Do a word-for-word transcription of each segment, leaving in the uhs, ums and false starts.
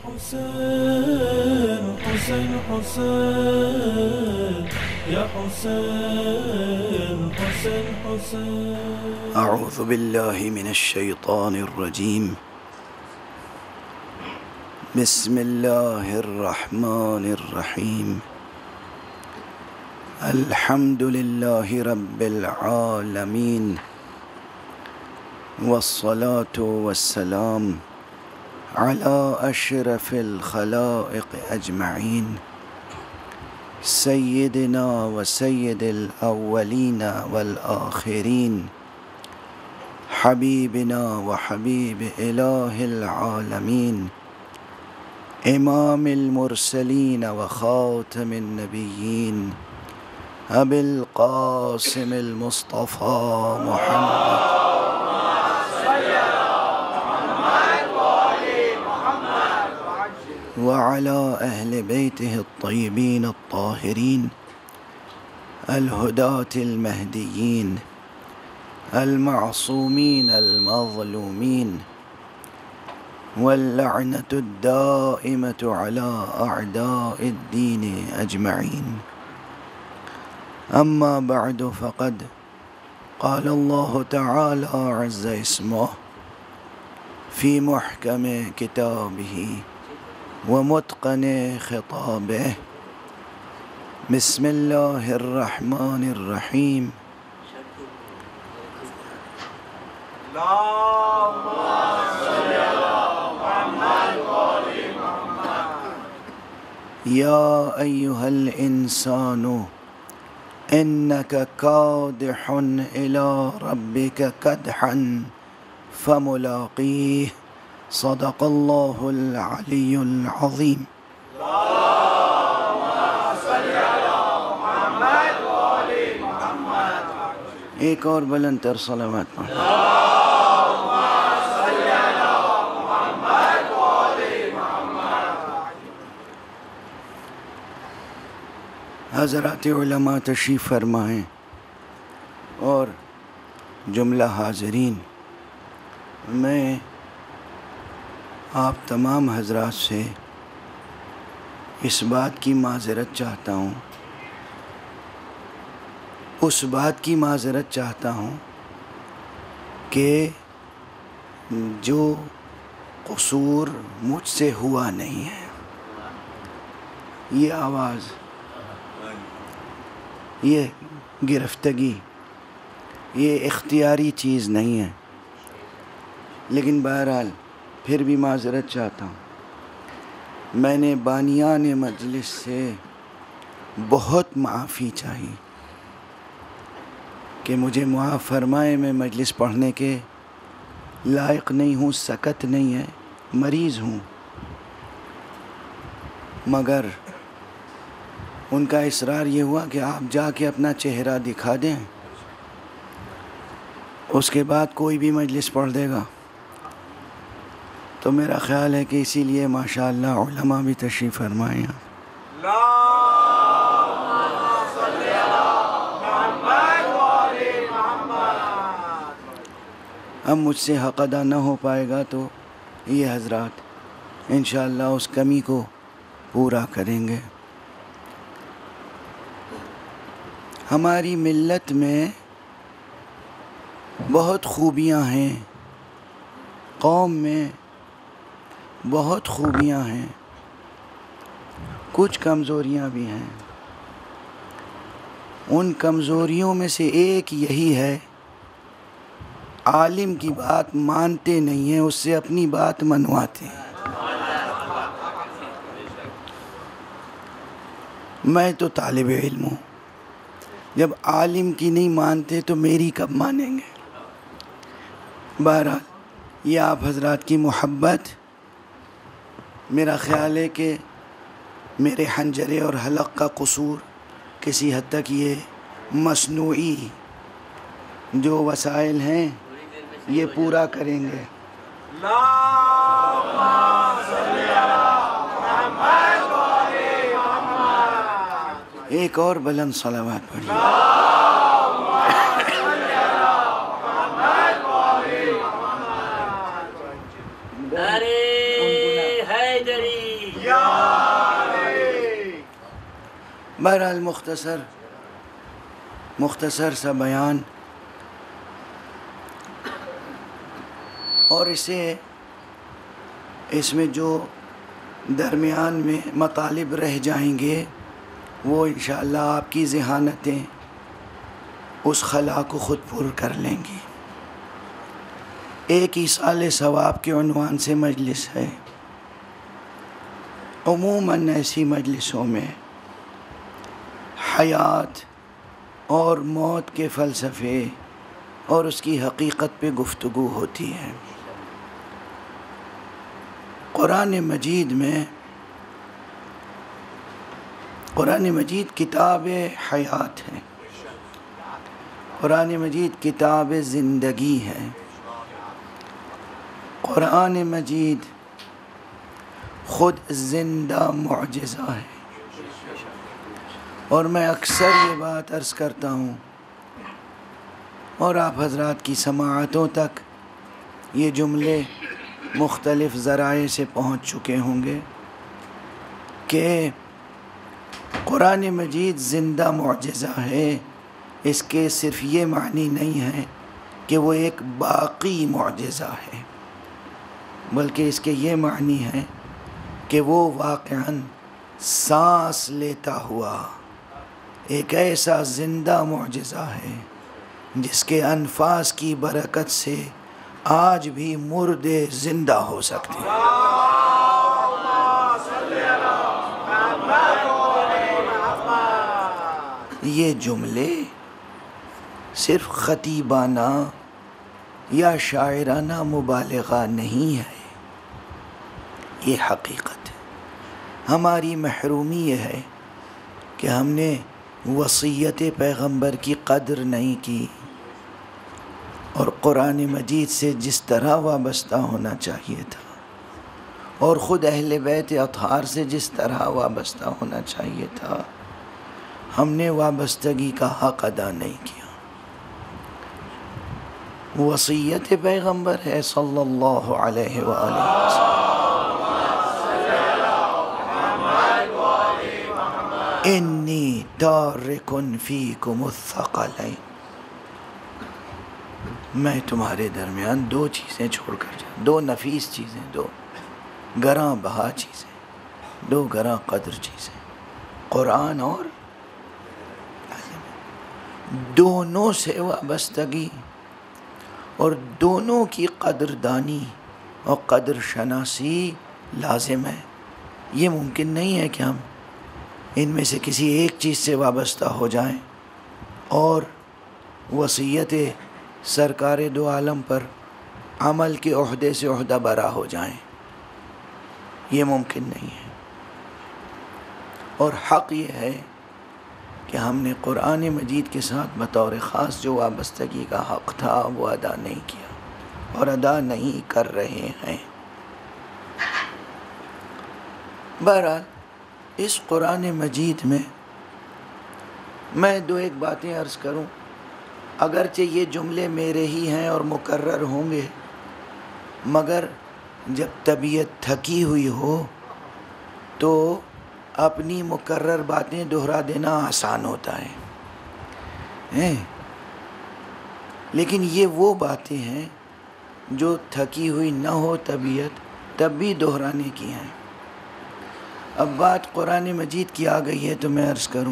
حسين حسين حسين يا حسين حسين حسين. أعوذ بالله من الشيطان الرجيم. بسم الله الرحمن الرحيم. الحمد لله رب العالمين، والصلاة والسلام على أشرف الخلائق أجمعين، سيدنا وسيد الأولين والآخرين، حبيبنا وحبيب إله العالمين، إمام المرسلين وخاتم النبيين، أبي القاسم المصطفى محمد وعلى أهل بيته الطيبين الطاهرين الهداة المهديين المعصومين المظلومين، واللعنة الدائمة على أعداء الدين أجمعين. أما بعد، فقد قال الله تعالى عز اسمه في محكم كتابه ومتقن خطابه. بسم الله الرحمن الرحيم. يا أيها الإنسان إنك كادح إلى ربك كدحا فملاقيه. صدق الله العلي العظيم. ایک اور بلند تر صلوات پڑھ. حضرات علماء تشریف فرمائیں اور جملہ حاضرین، میں آپ تمام حضرات سے اس بات کی معذرت چاہتا ہوں اس بات کی معذرت چاہتا ہوں کہ جو قصور مجھ سے ہوا نہیں ہے. یہ آواز، یہ گرفتگی، یہ اختیاری چیز نہیں ہے، لیکن بہرحال پھر بھی معذرت چاہتا ہوں. میں نے بانیان مجلس سے بہت معافی چاہی کہ مجھے معاف فرمائے، میں مجلس پڑھنے کے لائق نہیں ہوں، سکت نہیں ہے، مریض ہوں. مگر ان کا اصرار یہ ہوا کہ آپ جا کے اپنا چہرہ دکھا دیں، اس کے بعد کوئی بھی مجلس پڑھ دے گا. تو میرا خیال ہے کہ اسی لیے ماشاءاللہ علماء بھی تشریف فرمائیں. اب مجھ سے حق ادا نہ ہو پائے گا تو یہ حضرات انشاءاللہ اس کمی کو پورا کریں گے. ہماری ملت میں بہت خوبیاں ہیں، قوم میں بہت خوبیاں ہیں، کچھ کمزوریاں بھی ہیں. ان کمزوریوں میں سے ایک یہی ہے، عالم کی بات مانتے نہیں ہیں، اس سے اپنی بات منواتے ہیں. میں تو طالب علم ہوں، جب عالم کی نہیں مانتے تو میری کب مانیں گے؟ بہرحال یہ آپ حضرات کی محبت، میرا خیال ہے کہ میرے حنجرے اور حلق کا قصور کسی حد تک یہ مصنوعی جو وسائل ہیں یہ پورا کریں گے. ایک اور بلند صلوات پڑھیے. ارے حیدری بہرحال مختصر مختصر سا بیان، اور اسے اس میں جو درمیان میں مطالب رہ جائیں گے وہ انشاءاللہ آپ کی ذہانتیں اس خلا کو خود پر کر لیں گی۔ ایک ایصال-e-Sawab کے عنوان سے مجلس ہے۔ عموماً ایسی مجلسوں میں حیات اور موت کے فلسفے اور اس کی حقیقت پہ گفتگو ہوتی ہے۔ قرآن مجید میں قرآن مجید کتاب حیات ہے، قرآن مجید کتاب زندگی ہے، قرآن مجید خود زندہ معجزہ ہے۔ اور میں اکثر یہ بات عرض کرتا ہوں اور آپ حضرات کی سماعتوں تک یہ جملے مختلف ذرائع سے پہنچ چکے ہوں گے کہ قرآن مجید زندہ معجزہ ہے۔ اس کے صرف یہ معنی نہیں ہے کہ وہ ایک باقی معجزہ ہے، بلکہ اس کے یہ معنی ہے کہ وہ واقعاً سانس لیتا ہوا ایک ایسا زندہ معجزہ ہے جس کے انفاس کی برکت سے آج بھی مردے زندہ ہو سکتے ہیں۔ یہ جملے صرف خطیبانہ یا شاعرانہ مبالغہ نہیں ہے، یہ حقیقت ہے۔ ہماری محرومی یہ ہے کہ ہم نے وصیت پیغمبر کی قدر نہیں کی، اور قرآن مجید سے جس طرح وابستہ ہونا چاہیے تھا اور خود اہل بیت اطہار سے جس طرح وابستہ ہونا چاہیے تھا، ہم نے وابستگی کا حق ادا نہیں کیا۔ وصیت پیغمبر ہے صلی اللہ علیہ وآلہ وسلم، انی تارکن فیکم الثقلین، میں تمہارے درمیان دو چیزیں چھوڑ کر جاؤں، دو نفیس چیزیں، دو گراں بہا چیزیں، دو گراں قدر چیزیں، قرآن اور دونوں سے وابستگی اور دونوں کی قدردانی اور قدر شناسی لازم ہے۔ یہ ممکن نہیں ہے کہ ہم ان میں سے کسی ایک چیز سے وابستہ ہو جائیں اور وصیت سرکار دو عالم پر عمل کے عہدے سے عہدہ برا ہو جائیں، یہ ممکن نہیں ہے۔ اور حق یہ ہے کہ ہم نے قرآن مجید کے ساتھ بطور خاص جو وابستگی کا حق تھا وہ ادا نہیں کیا اور ادا نہیں کر رہے ہیں۔ بہرحال اس قرآن مجید میں میں دو ایک باتیں عرض کروں، اگرچہ یہ جملے میرے ہی ہیں اور مکرر ہوں گے، مگر جب طبیعت تھکی ہوئی ہو تو اپنی مکرر باتیں دہرا دینا آسان ہوتا ہے، لیکن یہ وہ باتیں ہیں جو تھکی ہوئی نہ ہو طبیعت تب بھی دہرانے کی ہیں۔ اب بات قرآن مجید کی آ گئی ہے تو میں عرض کروں،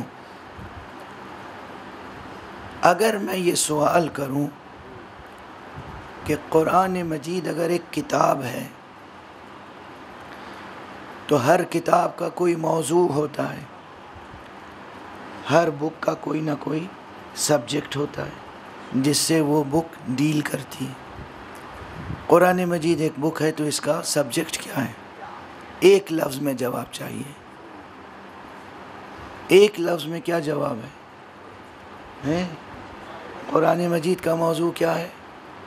اگر میں یہ سوال کروں کہ قرآن مجید اگر ایک کتاب ہے تو ہر کتاب کا کوئی موضوع ہوتا ہے، ہر بک کا کوئی نہ کوئی سبجیکٹ ہوتا ہے جس سے وہ بک ڈیل کرتی ہے۔ قرآن مجید ایک بک ہے تو اس کا سبجیکٹ کیا ہے؟ ایک لفظ میں جواب چاہیے، ایک لفظ میں کیا جواب ہے؟ ہیں؟ قرآن مجید کا موضوع کیا ہے؟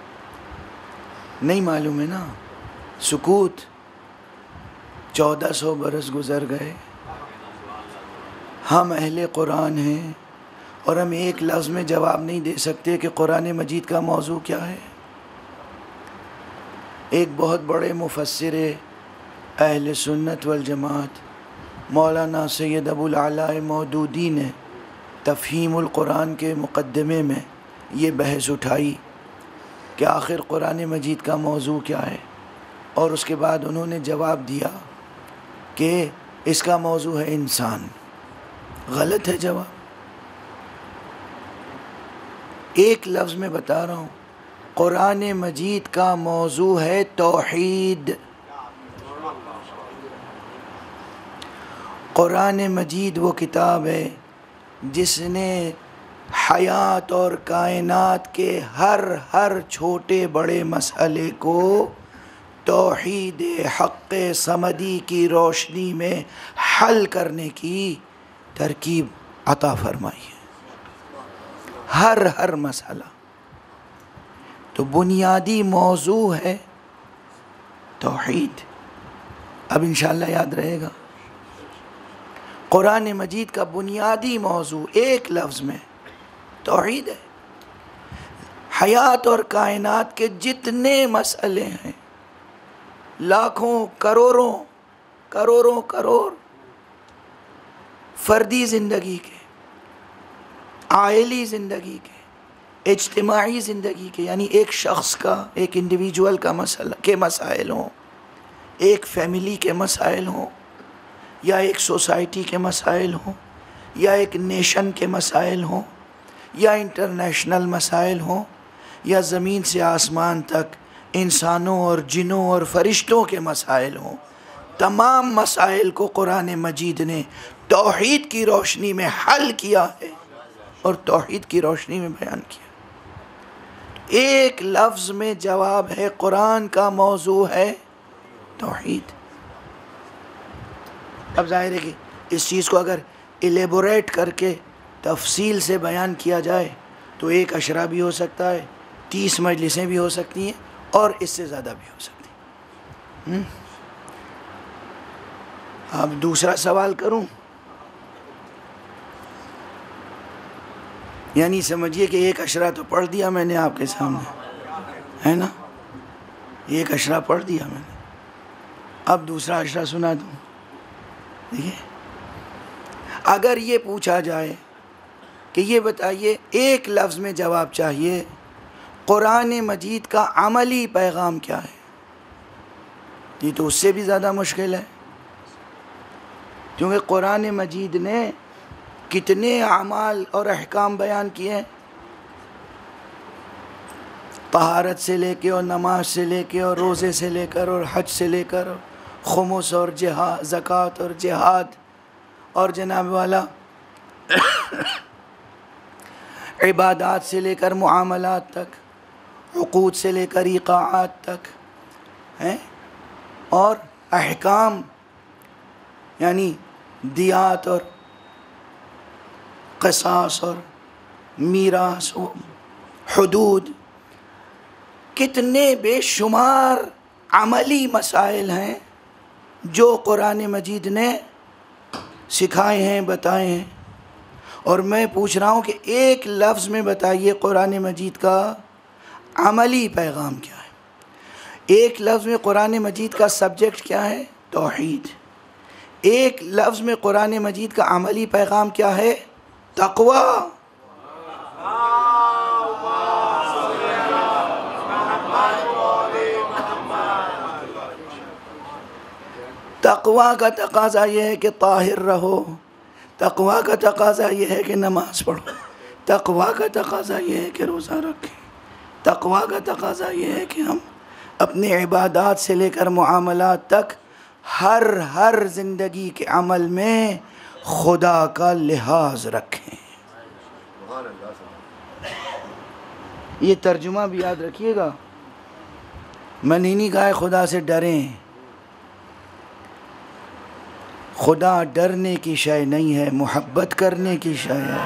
نہیں معلوم ہے نا، سکوت۔ چودہ سو برس گزر گئے، ہم اہل قرآن ہیں اور ہم ایک لفظ میں جواب نہیں دے سکتے کہ قرآن مجید کا موضوع کیا ہے۔ ایک بہت بڑے مفسر اہل سنت والجماعت مولانا سید ابو العلاء مودودی نے تفہیم القرآن کے مقدمے میں یہ بحث اٹھائی کہ آخر قرآن مجید کا موضوع کیا ہے، اور اس کے بعد انہوں نے جواب دیا کہ اس کا موضوع ہے انسان۔ غلط ہے جواب۔ ایک لفظ میں بتا رہا ہوں، قرآن مجید کا موضوع ہے توحید۔ قرآن مجید وہ کتاب ہے جس نے حیات اور کائنات کے ہر ہر چھوٹے بڑے مسئلے کو توحید حق صمدی کی روشنی میں حل کرنے کی ترکیب عطا فرمائی ہے۔ ہر ہر مسئلہ تو بنیادی موضوع ہے توحید۔ اب انشاءاللہ یاد رہے گا، قرآن مجید کا بنیادی موضوع ایک لفظ میں توحید ہے۔ حیات اور کائنات کے جتنے مسئلے ہیں، لاکھوں کروڑوں کروڑوں کروڑ فردی زندگی کے، عائلی زندگی کے، اجتماعی زندگی کے، یعنی ایک شخص کا، ایک انڈیویجول کا مسئلہ کے مسائل ہوں، ایک فیملی کے مسائل ہوں، یا ایک سوسائٹی کے مسائل ہوں، یا ایک نیشن کے مسائل ہوں، یا انٹرنیشنل مسائل ہوں، یا زمین سے آسمان تک انسانوں اور جنوں اور فرشتوں کے مسائل ہوں، تمام مسائل کو قرآن مجید نے توحید کی روشنی میں حل کیا ہے اور توحید کی روشنی میں بیان کیا۔ ایک لفظ میں جواب ہے، قرآن کا موضوع ہے توحید۔ اب ظاہر ہے کہ اس چیز کو اگر ایلیبوریٹ کر کے تفصیل سے بیان کیا جائے تو ایک اشرا بھی ہو سکتا ہے، تیس مجلسیں بھی ہو سکتی ہیں، اور اس سے زیادہ بھی ہو سکتی ہیں۔ اب دوسرا سوال کروں، یعنی سمجھیے کہ ایک اشرا تو پڑھ دیا میں نے آپ کے سامنے، ہے نا، ایک اشرا پڑھ دیا میں نے، اب دوسرا اشرا سنا دوں۔ دیکھیے، اگر یہ پوچھا جائے کہ یہ بتائیے، ایک لفظ میں جواب چاہیے، قرآن مجید کا عملی پیغام کیا ہے، یہ تو اس سے بھی زیادہ مشکل ہے، کیونکہ قرآن مجید نے کتنے اعمال اور احکام بیان کیے ہیں، طہارت سے لے کے اور نماز سے لے کے اور روزے سے لے کر اور حج سے لے کر خمس اور جہاد، زکوٰۃ اور جہاد، اور جناب والا عبادات سے لے کر معاملات تک، عقود سے لے کر ایقاعات تک ہیں، اور احکام یعنی دیات اور قصاص اور میراث و حدود، کتنے بے شمار عملی مسائل ہیں جو قرآن مجید نے سکھائے ہیں، بتائے ہیں۔ اور میں پوچھ رہا ہوں کہ ایک لفظ میں بتائیے قرآن مجید کا عملی پیغام کیا ہے۔ ایک لفظ میں قرآن مجید کا سبجیکٹ کیا ہے؟ توحید۔ ایک لفظ میں قرآن مجید کا عملی پیغام کیا ہے؟ تقوی۔ تقوی کا تقاضا یہ ہے کہ طاہر رہو، تقوی کا تقاضا یہ ہے کہ نماز پڑھو، تقوی کا تقاضا یہ ہے کہ روزہ رکھیں، تقوی کا تقاضا یہ ہے کہ ہم اپنے عبادات سے لے کر معاملات تک ہر ہر زندگی کے عمل میں خدا کا لحاظ رکھیں۔ یہ ترجمہ بھی یاد رکھیے گا، میں نے نہیں کہا خدا سے ڈریں، خدا ڈرنے کی شے نہیں ہے، محبت کرنے کی شے ہے۔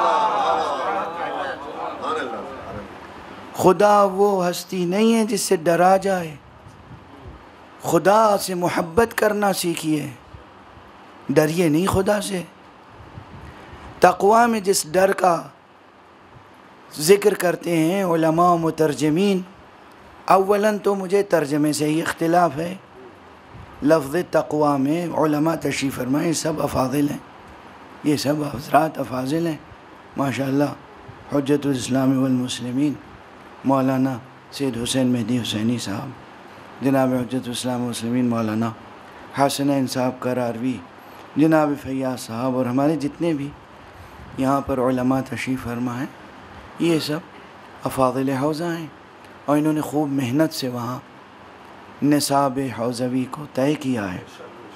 خدا وہ ہستی نہیں ہے جس سے ڈرا جائے، خدا سے محبت کرنا سیکھیے، ڈریے نہیں خدا سے۔ تقوی میں جس ڈر کا ذکر کرتے ہیں علماء و مترجمین، اولاً تو مجھے ترجمے سے ہی اختلاف ہے، لفظ تقویٰ میں علماء تشریف فرمائیں، سب افاضل ہیں، یہ سب حضرات افاضل ہیں ماشاء اللہ. حجت الاسلام والمسلمین مولانا سید حسین مہدی حسینی صاحب، جناب حجت الاسلام والمسلمین مولانا حسنین صاحب قراروی، جناب فیاض صاحب، اور ہمارے جتنے بھی یہاں پر علماء تشریف فرما ہیں، یہ سب افاضل حوزہ ہیں، اور انہوں نے خوب محنت سے وہاں نصاب حوزوی کو طے کیا ہے.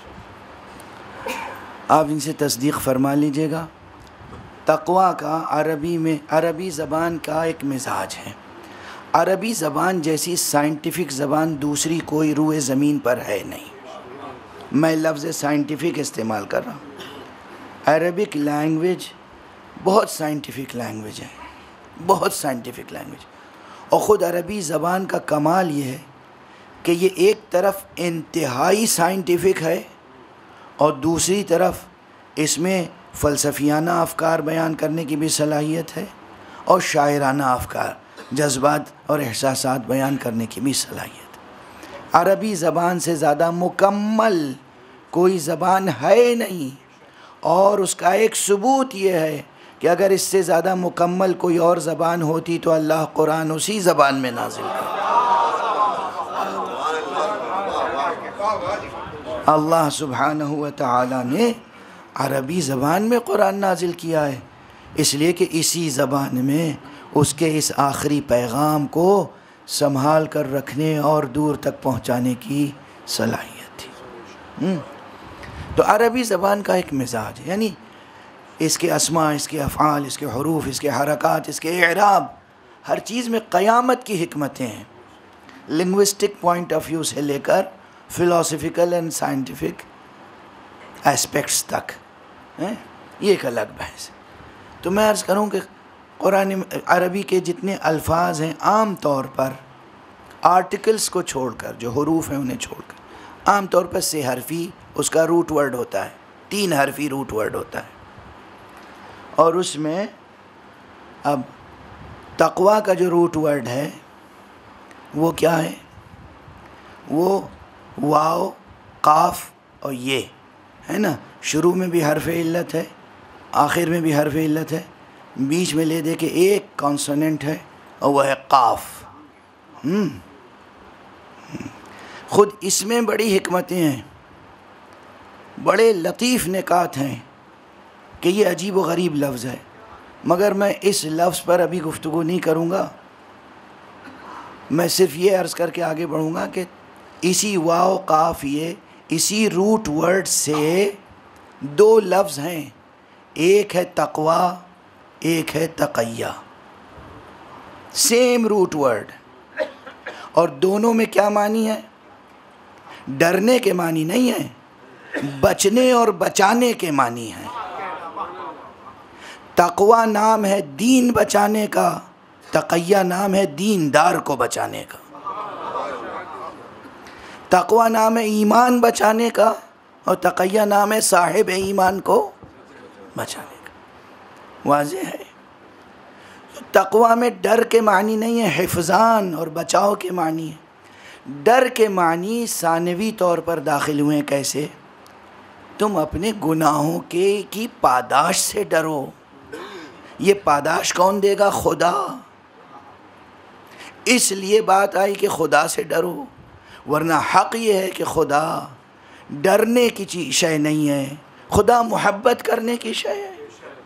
آپ ان سے تصدیق فرما لیجئے گا. تقویٰ کا عربی میں، عربی زبان کا ایک مزاج ہے. عربی زبان جیسی سائنٹیفک زبان دوسری کوئی روئے زمین پر ہے نہیں. میں لفظ سائنٹیفک استعمال کر رہا ہوں. عربک لینگویج بہت سائنٹیفک لینگویج ہے، بہت سائنٹیفک لینگویج. اور خود عربی زبان کا کمال یہ ہے کہ یہ ایک طرف انتہائی سائنٹیفک ہے اور دوسری طرف اس میں فلسفیانہ افکار بیان کرنے کی بھی صلاحیت ہے، اور شاعرانہ افکار، جذبات اور احساسات بیان کرنے کی بھی صلاحیت ہے. عربی زبان سے زیادہ مکمل کوئی زبان ہے نہیں، اور اس کا ایک ثبوت یہ ہے کہ اگر اس سے زیادہ مکمل کوئی اور زبان ہوتی تو اللہ قرآن اسی زبان میں نازل کرتا. اللہ سبحانہ و تعالی نے عربی زبان میں قرآن نازل کیا ہے، اس لیے کہ اسی زبان میں اس کے اس آخری پیغام کو سنبھال کر رکھنے اور دور تک پہنچانے کی صلاحیت تھی. تو عربی زبان کا ایک مزاج ہے، یعنی اس کے اسماء، اس کے افعال، اس کے حروف، اس کے حرکات، اس کے اعراب، ہر چیز میں قیامت کی حکمتیں ہیں. لنگوسٹک پوائنٹ آف ویو سے لے کر فلاسفیکل اینڈ سائنٹیفک اسپیکٹس تک، یہ ایک الگ بحث ہے. تو میں عرض کروں کہ قرآن عربی کے جتنے الفاظ ہیں عام طور پر آرٹیکلز کو چھوڑ کر، جو حروف ہیں انہیں چھوڑ کر، عام طور پر سے حرفی اس کا روٹ ورڈ ہوتا ہے، تین حرفی روٹ ورڈ ہوتا ہے. اور اس میں اب تقویٰ کا جو روٹ ورڈ ہے وہ کیا ہے؟ وہ واو، قاف اور یہ ہے نا. شروع میں بھی حرف علت ہے، آخر میں بھی حرف علت ہے، بیچ میں لے دے کے ایک کانسوننٹ ہے اور وہ ہے قاف. ہم خود اس میں بڑی حکمتیں ہیں، بڑے لطیف نکات ہیں کہ یہ عجیب و غریب لفظ ہے، مگر میں اس لفظ پر ابھی گفتگو نہیں کروں گا. میں صرف یہ عرض کر کے آگے بڑھوں گا کہ اسی واو قاف یہ اسی روٹ ورڈ سے دو لفظ ہیں، ایک ہے تقویٰ، ایک ہے تقیہ. سیم روٹ ورڈ، اور دونوں میں کیا معنی ہے؟ ڈرنے کے معنی نہیں ہے، بچنے اور بچانے کے معنی ہے. تقویٰ نام ہے دین بچانے کا، تقیہ نام ہے دیندار کو بچانے کا. تقویٰ نام ہے ایمان بچانے کا، اور تقیہ نام ہے صاحب ایمان کو بچانے کا. واضح ہے. تقویٰ میں ڈر کے معنی نہیں ہے، حفظان اور بچاؤ کے معنی ہے. ڈر کے معنی ثانوی طور پر داخل ہوئے. کیسے؟ تم اپنے گناہوں کے کی پاداش سے ڈرو. یہ پاداش کون دے گا؟ خدا. اس لیے بات آئی کہ خدا سے ڈرو، ورنہ حق یہ ہے کہ خدا ڈرنے کی چیز شے نہیں ہے، خدا محبت کرنے کی شے ہے.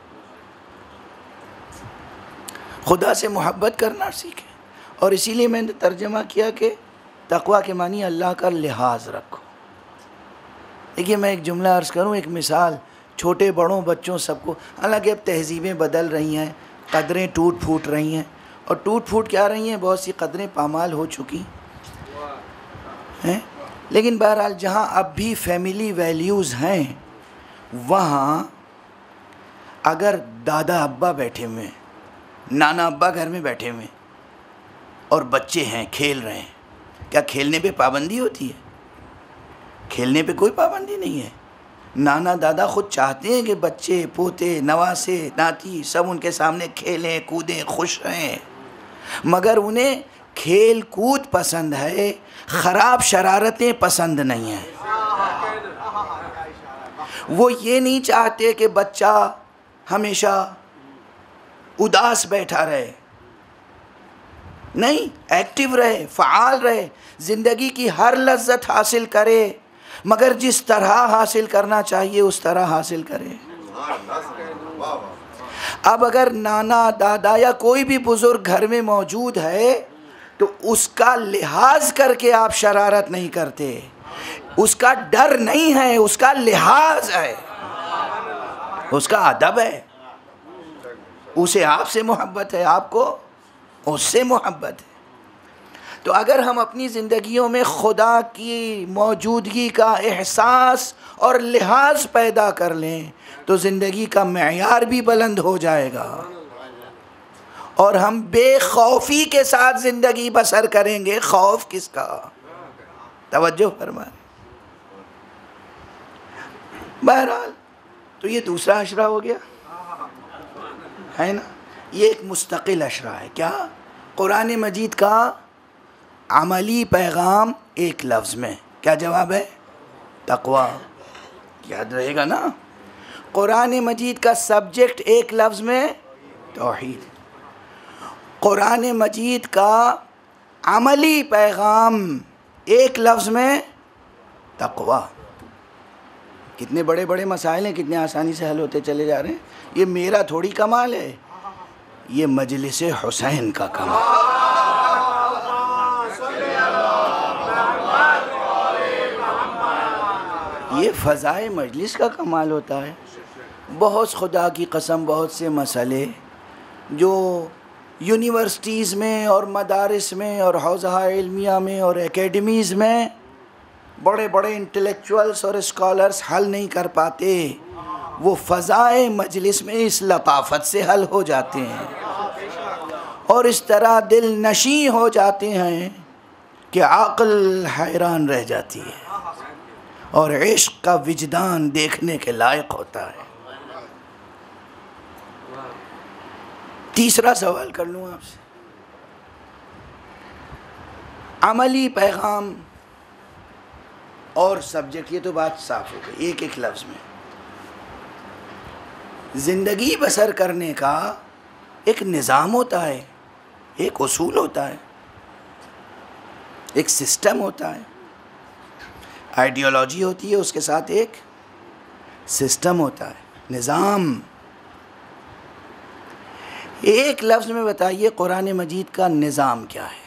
خدا سے محبت کرنا سیکھیں. اور اسی لیے میں نے ترجمہ کیا کہ تقویٰ کے معنی اللہ کا لحاظ رکھو. دیکھیے میں ایک جملہ عرض کروں، ایک مثال چھوٹے بڑوں بچوں سب کو. حالانکہ اب تہذیبیں بدل رہی ہیں، قدریں ٹوٹ پھوٹ رہی ہیں، اور ٹوٹ پھوٹ کیا رہی ہیں، بہت سی قدریں پامال ہو چکی ہیں. لیکن بہرحال جہاں اب بھی فیملی ویلیوز ہیں، وہاں اگر دادا ابا بیٹھے ہوئے ہیں، نانا ابا گھر میں بیٹھے ہوئے ہیں، اور بچے ہیں کھیل رہے ہیں، کیا کھیلنے پہ پابندی ہوتی ہے؟ کھیلنے پہ کوئی پابندی نہیں ہے. نانا دادا خود چاہتے ہیں کہ بچے، پوتے، نواسے، ناتی سب ان کے سامنے کھیلیں، کودیں، خوش رہیں، مگر انہیں کھیل کود پسند ہے، خراب شرارتیں پسند نہیں ہیں. وہ یہ نہیں چاہتے کہ بچہ ہمیشہ اداس بیٹھا رہے، نہیں، ایکٹیو رہے، فعال رہے، زندگی کی ہر لذت حاصل کرے، مگر جس طرح حاصل کرنا چاہیے اس طرح حاصل کرے۔ اب اگر نانا، دادا یا کوئی بھی بزرگ گھر میں موجود ہے تو اس کا لحاظ کر کے آپ شرارت نہیں کرتے، اس کا ڈر نہیں ہے، اس کا لحاظ ہے، اس کا ادب ہے، اسے آپ سے محبت ہے، آپ کو اس سے محبت ہے۔ تو اگر ہم اپنی زندگیوں میں خدا کی موجودگی کا احساس اور لحاظ پیدا کر لیں تو زندگی کا معیار بھی بلند ہو جائے گا، اور ہم بے خوفی کے ساتھ زندگی بسر کریں گے۔ خوف کس کا؟ توجہ فرمائیں۔ بہرحال تو یہ دوسرا اشرہ ہو گیا ہے نا، یہ ایک مستقل اشرہ ہے۔ کیا؟ قرآن مجید کا عملی پیغام ایک لفظ میں، کیا جواب ہے؟ تقوی۔ یاد رہے گا نا، قرآن مجید کا سبجیکٹ ایک لفظ میں توحید، قرآن مجید کا عملی پیغام ایک لفظ میں تقوی۔ کتنے بڑے بڑے مسائل ہیں، کتنے آسانی سے حل ہوتے چلے جا رہے ہیں۔ یہ میرا تھوڑی کمال ہے، یہ مجلس حسین کا کمال۔ یہ فضائے مجلس کا کمال ہوتا ہے۔ بہت، خدا کی قسم، بہت سے مسئلے جو یونیورسٹیز میں اور مدارس میں اور حوزہ علمیہ میں اور اکیڈمیز میں بڑے بڑے انٹلیکچوئلس اور اسکالرس حل نہیں کر پاتے، وہ فضائے مجلس میں اس لطافت سے حل ہو جاتے ہیں، اور اس طرح دل نشیں ہو جاتے ہیں کہ عقل حیران رہ جاتی ہے، اور عشق کا وجدان دیکھنے کے لائق ہوتا ہے۔ تیسرا سوال کر لوں آپ سے، عملی پیغام اور سبجیکٹ، یہ تو بات صاف ہو گئی، ایک ایک لفظ میں۔ زندگی بسر کرنے کا ایک نظام ہوتا ہے، ایک اصول ہوتا ہے، ایک سسٹم ہوتا ہے، آئیڈیالوجی ہوتی ہے، اس کے ساتھ ایک سسٹم ہوتا ہے، نظام۔ ایک لفظ میں بتائیے قرآن مجید کا نظام کیا ہے؟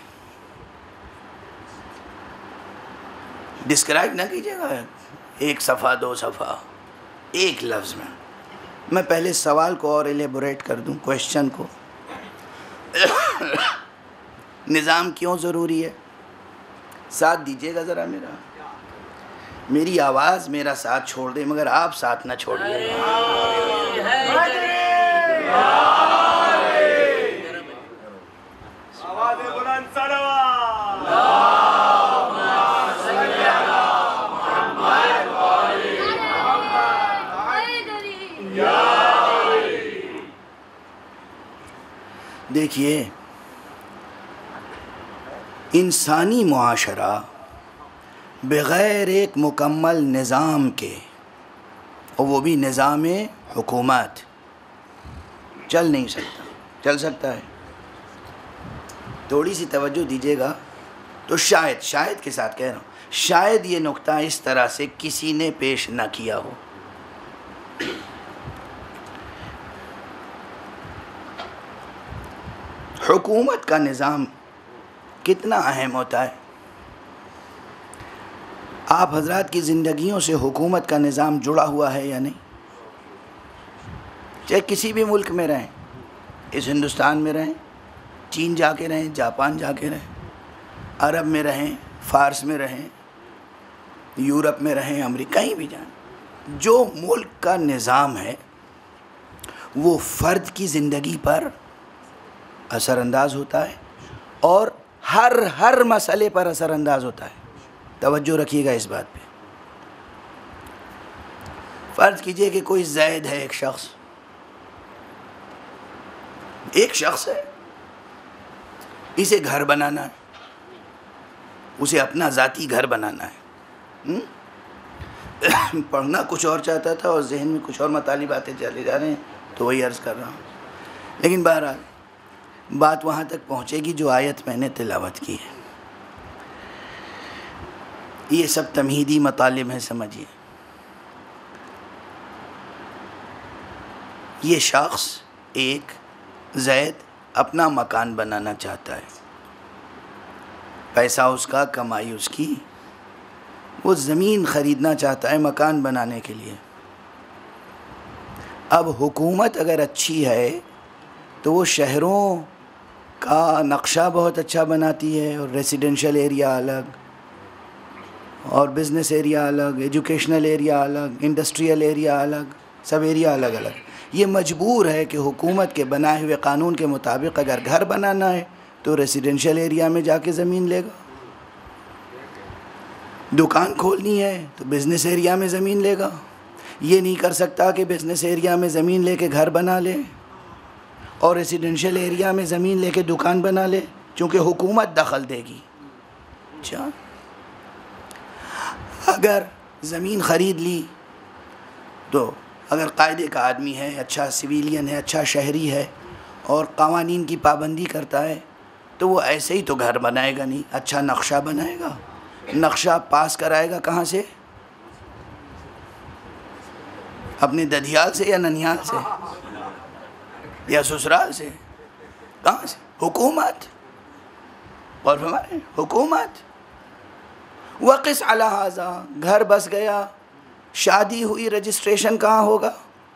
ڈسکرائب نہ کیجیے گا ایک صفحہ دو صفحہ، ایک لفظ میں۔ میں پہلے سوال کو اور ایلیبوریٹ کر دوں، کویشچن کو۔ نظام کیوں ضروری ہے؟ ساتھ دیجیے گا ذرا میرا، میری آواز میرا ساتھ چھوڑ دے مگر آپ ساتھ نہ چھوڑیے گا۔ دیکھیے، انسانی معاشرہ بغیر ایک مکمل نظام کے، اور وہ بھی نظام حکومت، چل نہیں سکتا۔ چل سکتا ہے؟ تھوڑی سی توجہ دیجیے گا تو شاید شاید کے ساتھ کہہ رہا ہوں، شاید یہ نقطہ اس طرح سے کسی نے پیش نہ کیا ہو۔ حکومت کا نظام کتنا اہم ہوتا ہے؟ آپ حضرات کی زندگیوں سے حکومت کا نظام جڑا ہوا ہے یا نہیں؟ چاہے کسی بھی ملک میں رہیں، اس ہندوستان میں رہیں، چین جا کے رہیں، جاپان جا کے رہیں، عرب میں رہیں، فارس میں رہیں، یورپ میں رہیں، امریکہ، کہیں بھی جائیں، جو ملک کا نظام ہے وہ فرد کی زندگی پر اثر انداز ہوتا ہے، اور ہر ہر مسئلے پر اثر انداز ہوتا ہے۔ توجہ رکھیے گا اس بات پہ۔ فرض کیجئے کہ کوئی زید ہے، ایک شخص ایک شخص ہے، اسے گھر بنانا ہے، اسے اپنا ذاتی گھر بنانا ہے۔ پڑھنا کچھ اور چاہتا تھا اور ذہن میں کچھ اور مطالب آتے چلے جا رہے ہیں، تو وہی عرض کر رہا ہوں۔ لیکن بہرحال بات وہاں تک پہنچے گی جو آیت میں نے تلاوت کی ہے۔ یہ سب تمہیدی مطالب ہیں، سمجھیے۔ یہ شخص ایک زید اپنا مکان بنانا چاہتا ہے، پیسہ اس کا، کمائی اس کی، وہ زمین خریدنا چاہتا ہے مکان بنانے کے لیے۔ اب حکومت اگر اچھی ہے تو وہ شہروں کا نقشہ بہت اچھا بناتی ہے، اور ریزیڈنشل ایریا الگ، اور بزنس ایریا الگ، ایجوکیشنل ایریا الگ، انڈسٹریل ایریا الگ، سب ایریا الگ الگ۔ یہ مجبور ہے کہ حکومت کے بنائے ہوئے قانون کے مطابق اگر گھر بنانا ہے تو ریزیڈنشل ایریا میں جا کے زمین لے گا، دکان کھولنی ہے تو بزنس ایریا میں زمین لے گا۔ یہ نہیں کر سکتا کہ بزنس ایریا میں زمین لے کے گھر بنا لے اور ریزیڈنشل ایریا میں زمین لے کے دکان بنا لے، چونکہ حکومت دخل دے گی۔ اچھا، اگر زمین خرید لی تو اگر قاعدے کا آدمی ہے، اچھا سویلین ہے، اچھا شہری ہے اور قوانین کی پابندی کرتا ہے، تو وہ ایسے ہی تو گھر بنائے گا نہیں، اچھا نقشہ بنائے گا۔ نقشہ پاس کرائے گا کہاں سے؟ اپنے ددھیال سے یا ننیال سے یا سسرال سے؟ کہاں سے؟ حکومت۔ اور ہمارے حکومت وقس علی ھذا، گھر بس گیا، شادی ہوئی، رجسٹریشن کہاں ہوگا؟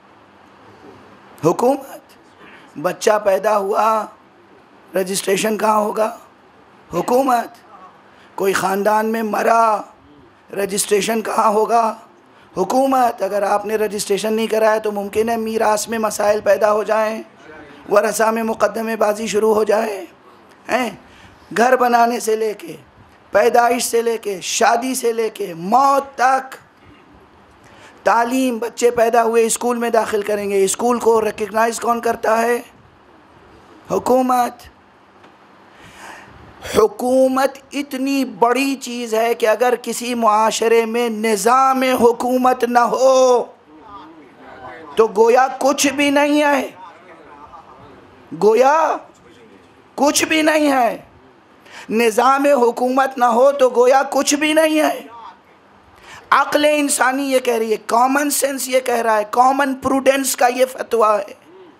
حکومت۔ بچہ پیدا ہوا، رجسٹریشن کہاں ہوگا؟ حکومت۔ کوئی خاندان میں مرا، رجسٹریشن کہاں ہوگا؟ حکومت۔ اگر آپ نے رجسٹریشن نہیں کرایا تو ممکن ہے میراث میں مسائل پیدا ہو جائیں، ورثہ میں مقدمے بازی شروع ہو جائے۔ ہیں گھر بنانے سے لے کے، پیدائش سے لے کے، شادی سے لے کے، موت تک، تعلیم، بچے پیدا ہوئے اسکول میں داخل کریں گے، اسکول کو ریکگنائز کون کرتا ہے؟ حکومت۔ حکومت اتنی بڑی چیز ہے کہ اگر کسی معاشرے میں نظام حکومت نہ ہو تو گویا کچھ بھی نہیں ہے، گویا کچھ بھی نہیں ہے۔ نظام حکومت نہ ہو تو گویا کچھ بھی نہیں ہے۔ عقل انسانی یہ کہہ رہی ہے، کامن سینس یہ کہہ رہا ہے، کامن پروڈنس کا یہ فتویٰ ہے،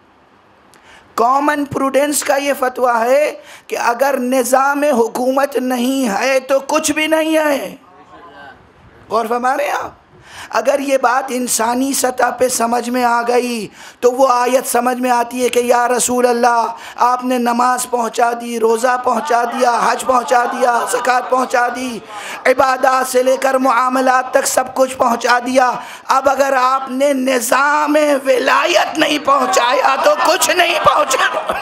کامن پروڈنس کا یہ فتویٰ ہے کہ اگر نظام حکومت نہیں ہے تو کچھ بھی نہیں ہے۔ غور فرما رہے ہیں آپ؟ اگر یہ بات انسانی سطح پہ سمجھ میں آ گئی تو وہ آیت سمجھ میں آتی ہے کہ یا رسول اللہ آپ نے نماز پہنچا دی، روزہ پہنچا دیا، حج پہنچا دیا، زکوٰۃ پہنچا دی، عبادات سے لے کر معاملات تک سب کچھ پہنچا دیا، اب اگر آپ نے نظام ولایت نہیں پہنچایا تو کچھ نہیں پہنچا۔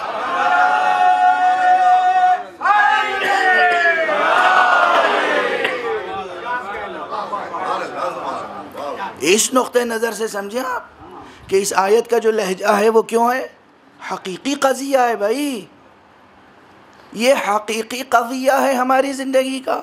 اس نقطہ نظر سے سمجھیں آپ کہ اس آیت کا جو لہجہ ہے وہ کیوں ہے؟ حقیقی قضیہ ہے بھائی، یہ حقیقی قضیہ ہے ہماری زندگی کا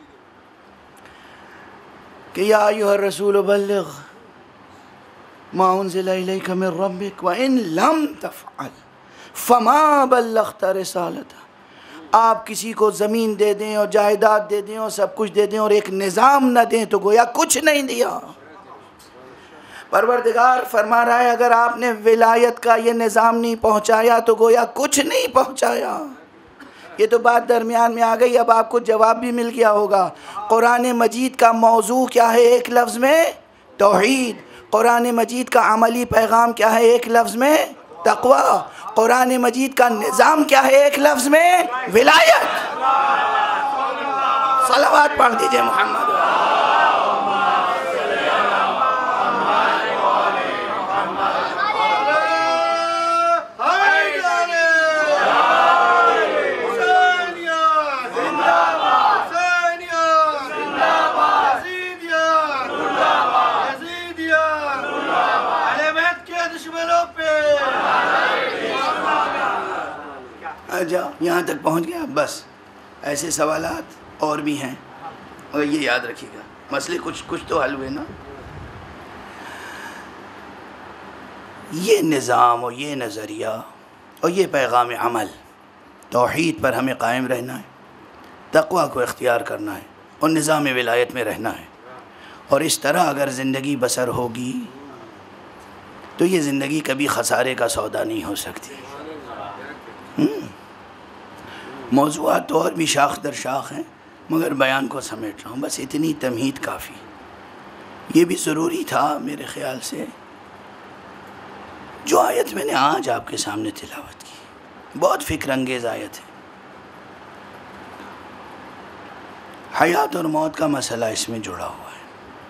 کہ یا ایھا الرسول بلغ ما انزل الیک من ربک وان لم تفعل فما بلغت رسالتہ۔ آپ کسی کو زمین دے دیں اور جائیداد دے دیں اور سب کچھ دے دیں اور ایک نظام نہ دیں تو گویا کچھ نہیں دیا۔ پروردگار فرما رہا ہے اگر آپ نے ولایت کا یہ نظام نہیں پہنچایا تو گویا کچھ نہیں پہنچایا۔ یہ تو بات درمیان میں آ گئی، اب آپ کو جواب بھی مل گیا ہوگا۔ قرآن مجید کا موضوع کیا ہے ایک لفظ میں؟ توحید۔ قرآن مجید کا عملی پیغام کیا ہے ایک لفظ میں؟ تقوی۔ قرآن مجید کا نظام کیا ہے ایک لفظ میں؟ ولایت۔ صلوات پڑھ دیجئے محمد۔ جاؤ یہاں تک پہنچ گیا، بس ایسے سوالات اور بھی ہیں اور یہ یاد رکھیے گا، مسئلے کچھ کچھ تو حل ہوئے نا۔ یہ نظام اور یہ نظریہ اور یہ پیغام عمل، توحید پر ہمیں قائم رہنا ہے، تقویٰ کو اختیار کرنا ہے اور نظام ولایت میں رہنا ہے. اور اس طرح اگر زندگی بسر ہوگی تو یہ زندگی کبھی خسارے کا سودا نہیں ہو سکتی. موضوعات تو اور بھی شاخ در شاخ ہیں، مگر بیان کو سمیٹ رہا ہوں، بس اتنی تمہید کافی. یہ بھی ضروری تھا میرے خیال سے. جو آیت میں نے آج آپ کے سامنے تلاوت کی بہت فکر انگیز آیت ہے. حیات اور موت کا مسئلہ اس میں جڑا ہوا ہے.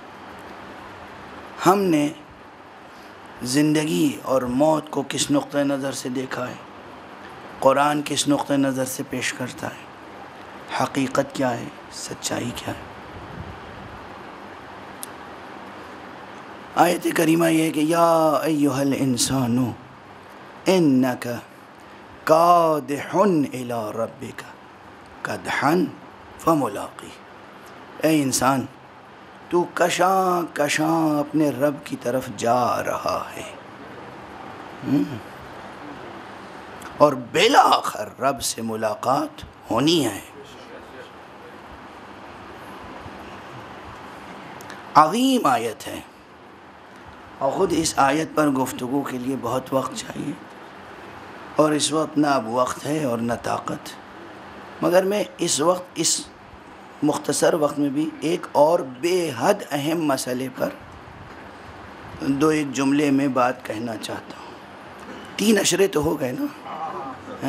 ہم نے زندگی اور موت کو کس نقطہ نظر سے دیکھا ہے؟ قرآن کس نقطہ نظر سے پیش کرتا ہے؟ حقیقت کیا ہے؟ سچائی کیا ہے؟ آیت کریمہ یہ ہے کہ یا ایہا الانسان انک کادح الی ربک کدحا فملاقی. اے انسان، تو کشاں کشاں اپنے رب کی طرف جا رہا ہے اور بالآخر رب سے ملاقات ہونی ہے. عظیم آیت ہے، اور خود اس آیت پر گفتگو کے لیے بہت وقت چاہیے، اور اس وقت نہ اب وقت ہے اور نہ طاقت. مگر میں اس وقت اس مختصر وقت میں بھی ایک اور بے حد اہم مسئلے پر دو ایک جملے میں بات کہنا چاہتا ہوں. تین اشرے تو ہو گئے نا،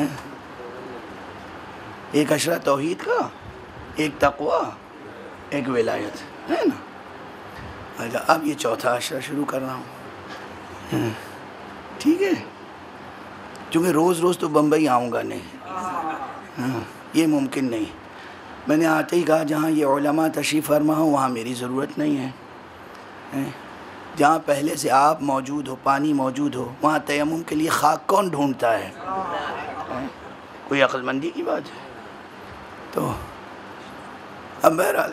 ایک اشرہ توحید کا، ایک تقویٰ، ایک ولایت، ہے نا. اچھا، اب یہ چوتھا اشرہ شروع کر رہا ہوں، ٹھیک ہے؟ چونکہ روز روز تو بمبئی آؤں گا نہیں، ہاں یہ ممکن نہیں. میں نے آتے ہی کہا جہاں یہ علماء تشریف فرما ہوں وہاں میری ضرورت نہیں ہے. جہاں پہلے سے آپ موجود ہو، پانی موجود ہو، وہاں تیمم کے لیے خاک کون ڈھونڈتا ہے؟ کوئی عقل مندی کی بات ہے؟ تو اب بہرحال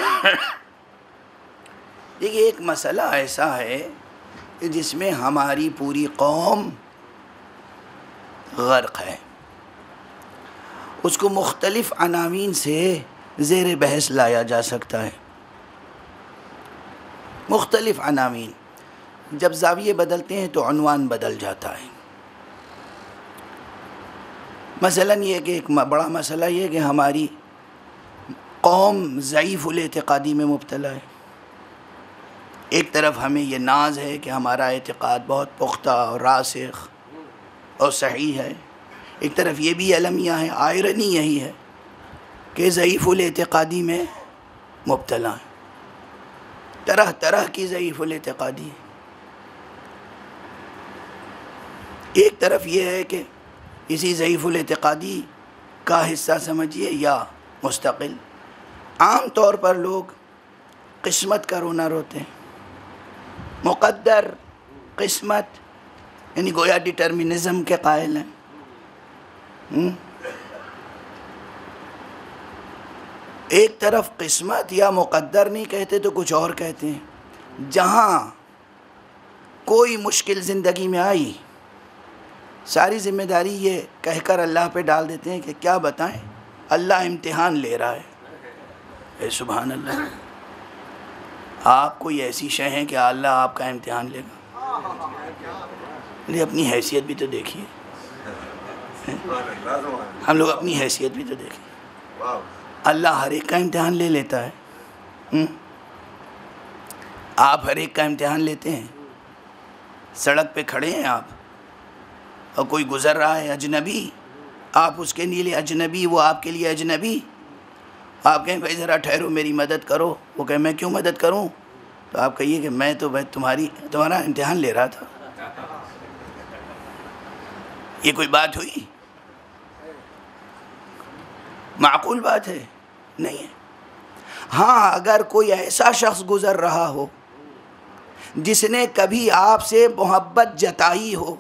دیکھیے، ایک مسئلہ ایسا ہے جس میں ہماری پوری قوم غرق ہے. اس کو مختلف عناوین سے زیر بحث لایا جا سکتا ہے، مختلف عناوین. جب زاویے بدلتے ہیں تو عنوان بدل جاتا ہے. مثلا یہ کہ ایک بڑا مسئلہ یہ کہ ہماری قوم ضعیف الاعتقادی میں مبتلا ہے. ایک طرف ہمیں یہ ناز ہے کہ ہمارا اعتقاد بہت پختہ اور راسخ اور صحیح ہے، ایک طرف یہ بھی المیہ ہے، آئرنی یہی ہے کہ ضعیف الاعتقادی میں مبتلا ہے. طرح طرح کی ضعیف الاعتقادی ہے. ایک طرف یہ ہے کہ اسی ضعیف الاعتقادی کا حصہ سمجھیے یا مستقل. عام طور پر لوگ قسمت کا رونا روتے ہیں، مقدر، قسمت، یعنی گویا ڈٹرمنزم کے قائل ہیں. ایک طرف قسمت یا مقدر نہیں کہتے تو کچھ اور کہتے ہیں. جہاں کوئی مشکل زندگی میں آئی ساری ذمہ داری یہ کہہ کر اللہ پہ ڈال دیتے ہیں کہ کیا بتائیں، اللہ امتحان لے رہا ہے. اے سبحان اللہ، آپ کوئی ایسی شے ہیں کہ اللہ آپ کا امتحان لے گا؟ لیکن اپنی حیثیت بھی تو دیکھیے، ہم لوگ اپنی حیثیت بھی تو دیکھیں. اللہ ہر ایک کا امتحان لے لیتا ہے. آپ ہر ایک کا امتحان لیتے ہیں. سڑک پہ کھڑے ہیں آپ اور کوئی گزر رہا ہے اجنبی، آپ اس کے لیے اجنبی، وہ آپ کے لیے اجنبی. آپ کہیں بھائی ذرا ٹھہرو میری مدد کرو، وہ کہیں میں کیوں مدد کروں؟ تو آپ کہیے کہ میں تو بھائی تمہاری تمہارا امتحان لے رہا تھا. یہ کوئی بات ہوئی؟ معقول بات ہے؟ نہیں ہے. ہاں اگر کوئی ایسا شخص گزر رہا ہو جس نے کبھی آپ سے محبت جتائی ہو،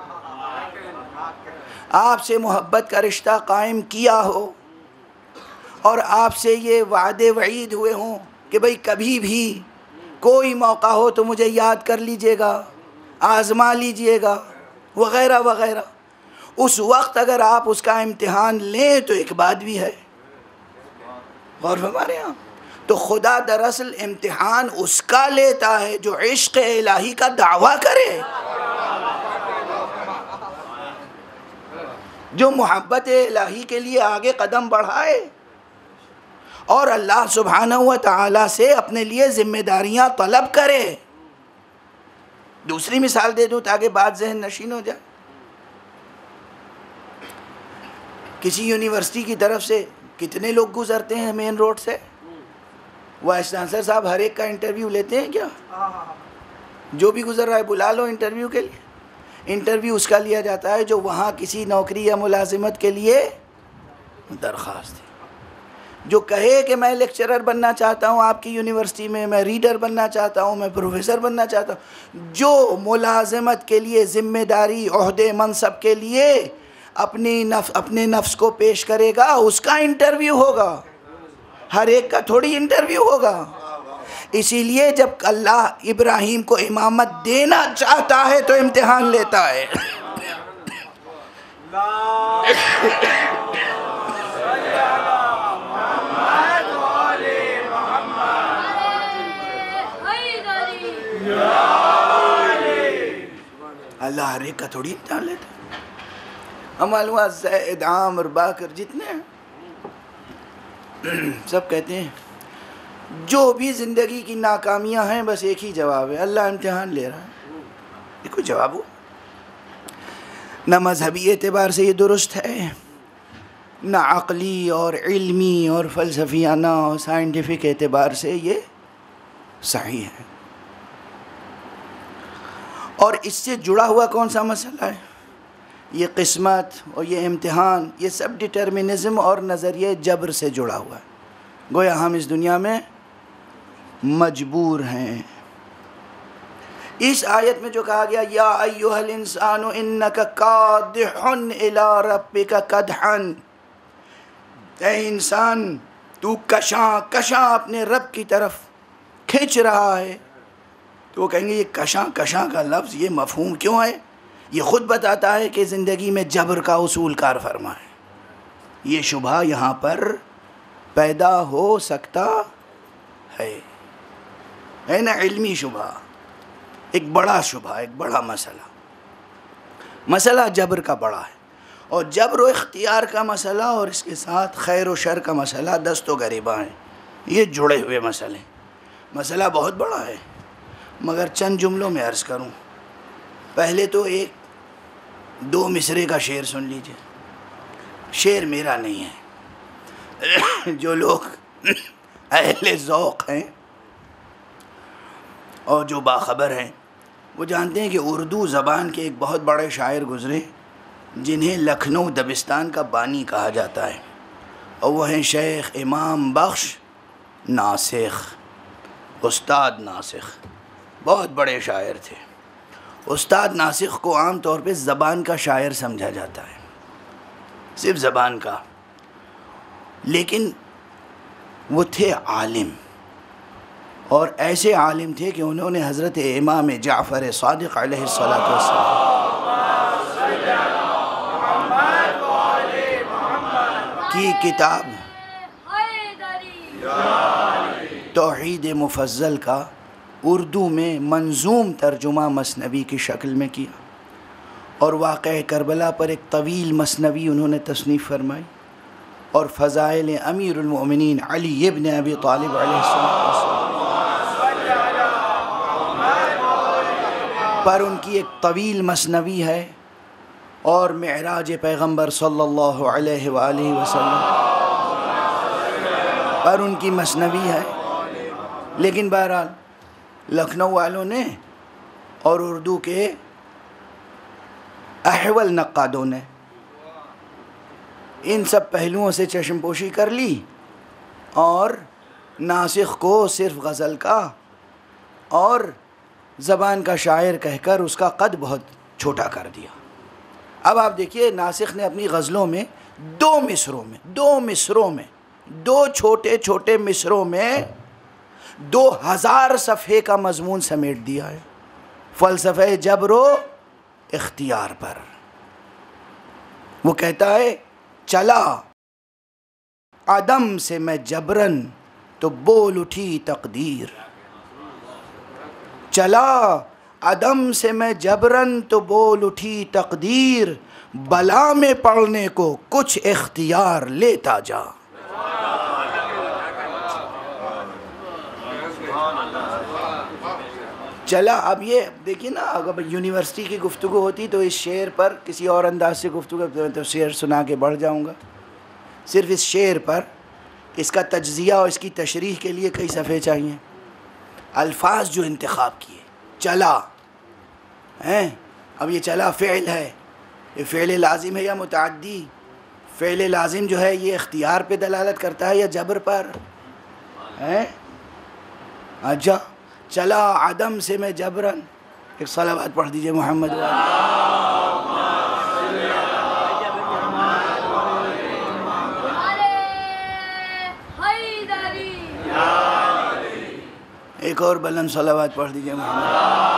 آپ سے محبت کا رشتہ قائم کیا ہو، اور آپ سے یہ وعدے وعید ہوئے ہوں کہ بھئی کبھی بھی کوئی موقع ہو تو مجھے یاد کر لیجئے گا، آزما لیجئے گا وغیرہ وغیرہ. اس وقت اگر آپ اس کا امتحان لیں تو ایک بات بھی ہے. غور فرمائیں آپ. تو خدا دراصل امتحان اس کا لیتا ہے جو عشق الہی کا دعویٰ کرے، جو محبت الہی کے لیے آگے قدم بڑھائے اور اللہ سبحانہ و تعالیٰ سے اپنے لیے ذمہ داریاں طلب کرے. دوسری مثال دے دوں تاکہ بات ذہن نشین ہو جائے. کسی یونیورسٹی کی طرف سے کتنے لوگ گزرتے ہیں مین روڈ سے؟ وائس چانسلر صاحب ہر ایک کا انٹرویو لیتے ہیں کیا؟ جو بھی گزر رہا ہے بلا لو انٹرویو کے لیے. انٹرویو اس کا لیا جاتا ہے جو وہاں کسی نوکری یا ملازمت کے لیے درخواست ہے، جو کہے کہ میں لیکچرر بننا چاہتا ہوں آپ کی یونیورسٹی میں، میں ریڈر بننا چاہتا ہوں، میں پروفیسر بننا چاہتا ہوں. جو ملازمت کے لیے، ذمہ داری، عہدے، منصب کے لیے اپنی نفس اپنے نفس کو پیش کرے گا اس کا انٹرویو ہوگا، ہر ایک کا تھوڑی انٹرویو ہوگا. اسی لیے جب اللہ ابراہیم کو امامت دینا چاہتا ہے تو امتحان لیتا ہے. اللہ ہر ایک کا تھوڑی امتحان لیتا ہے. ہم معلوم زید، عامر، باکر جتنے ہیں سب کہتے ہیں جو بھی زندگی کی ناکامیاں ہیں بس ایک ہی جواب ہے، اللہ امتحان لے رہا ہے. یہ کوئی جواب ہو؟ نہ مذہبی اعتبار سے یہ درست ہے، نہ عقلی اور علمی اور فلسفیانہ اور سائنٹیفک اعتبار سے یہ صحیح ہے. اور اس سے جڑا ہوا کون سا مسئلہ ہے؟ یہ قسمت اور یہ امتحان، یہ سب ڈٹرمنزم اور نظریہ جبر سے جڑا ہوا ہے. گویا ہم اس دنیا میں مجبور ہیں. اس آیت میں جو کہا گیا یا ایھا الانسان انک کادح الی ربک کدحا، اے انسان تو کشاں کشاں اپنے رب کی طرف کھینچ رہا ہے. تو وہ کہیں گے یہ کشاں کشاں کا لفظ یہ مفہوم کیوں ہے؟ یہ خود بتاتا ہے کہ زندگی میں جبر کا اصول کار فرما ہے. یہ شبہ یہاں پر پیدا ہو سکتا ہے ہے نا، علمی شبہ، ایک بڑا شبہ، ایک بڑا مسئلہ. مسئلہ جبر کا بڑا ہے، اور جبر و اختیار کا مسئلہ اور اس کے ساتھ خیر و شر کا مسئلہ دست و گریباں ہیں. یہ جڑے ہوئے مسئلے. مسئلہ بہت بڑا ہے مگر چند جملوں میں عرض کروں. پہلے تو ایک دو مصرے کا شعر سن لیجئے. شعر میرا نہیں ہے، جو لوگ اہل ذوق ہیں اور جو باخبر ہیں وہ جانتے ہیں کہ اردو زبان کے ایک بہت بڑے شاعر گزرے جنہیں لکھنؤ دبستان کا بانی کہا جاتا ہے، اور وہ ہیں شیخ امام بخش ناسخ، استاد ناسخ. بہت بڑے شاعر تھے. استاد ناسخ کو عام طور پہ زبان کا شاعر سمجھا جاتا ہے، صرف زبان کا، لیکن وہ تھے عالم، اور ایسے عالم تھے کہ انہوں نے حضرت امام جعفر صادق علیہ السلام کی کتاب توحید مفضل کا اردو میں منظوم ترجمہ مثنوی کی شکل میں کیا، اور واقعہ کربلا پر ایک طویل مثنوی انہوں نے تصنیف فرمائی، اور فضائل امیر المؤمنین علی ابن ابی طالب علیہ السلام پر ان کی ایک طویل مثنوی ہے، اور معراج پیغمبر صلی اللہ علیہ وآلہ وسلم پر ان کی مثنوی ہے. لیکن بہرحال لکھنؤ والوں نے اور اردو کے احول نقادوں نے ان سب پہلوؤں سے چشم پوشی کر لی، اور ناسخ کو صرف غزل کا اور زبان کا شاعر کہہ کر اس کا قد بہت چھوٹا کر دیا. اب آپ دیکھیے ناسخ نے اپنی غزلوں میں دو مصروں میں دو مصروں میں دو چھوٹے چھوٹے مصروں میں دو ہزار صفحے کا مضمون سمیٹ دیا ہے. فلسفہ جبر و اختیار پر. وہ کہتا ہے چلا عدم سے میں جبرن تو بول اٹھی تقدیر. چلا عدم سے میں جبرن تو بول اٹھی تقدیر. بلا میں پڑھنے کو کچھ اختیار لیتا جا. چلا اب یہ دیکھیے نا، اگر یونیورسٹی کی گفتگو ہوتی تو اس شعر پر کسی اور انداز سے گفتگو، تو شعر سنا کے بڑھ جاؤں گا. صرف اس شعر پر اس کا تجزیہ اور اس کی تشریح کے لیے کئی صفحے چاہیے. الفاظ جو انتخاب کیے، چلا ہیں، اب یہ چلا فعل ہے، یہ فعل لازم ہے یا متعدی؟ فعل لازم جو ہے یہ اختیار پہ دلالت کرتا ہے یا جبر پر ہیں؟ اچھا، چلا عدم سے میں جبرن. ایک صلوات پڑھ دیجئے محمد ایک اور بلند صلوات پڑھ دیجئے محمد.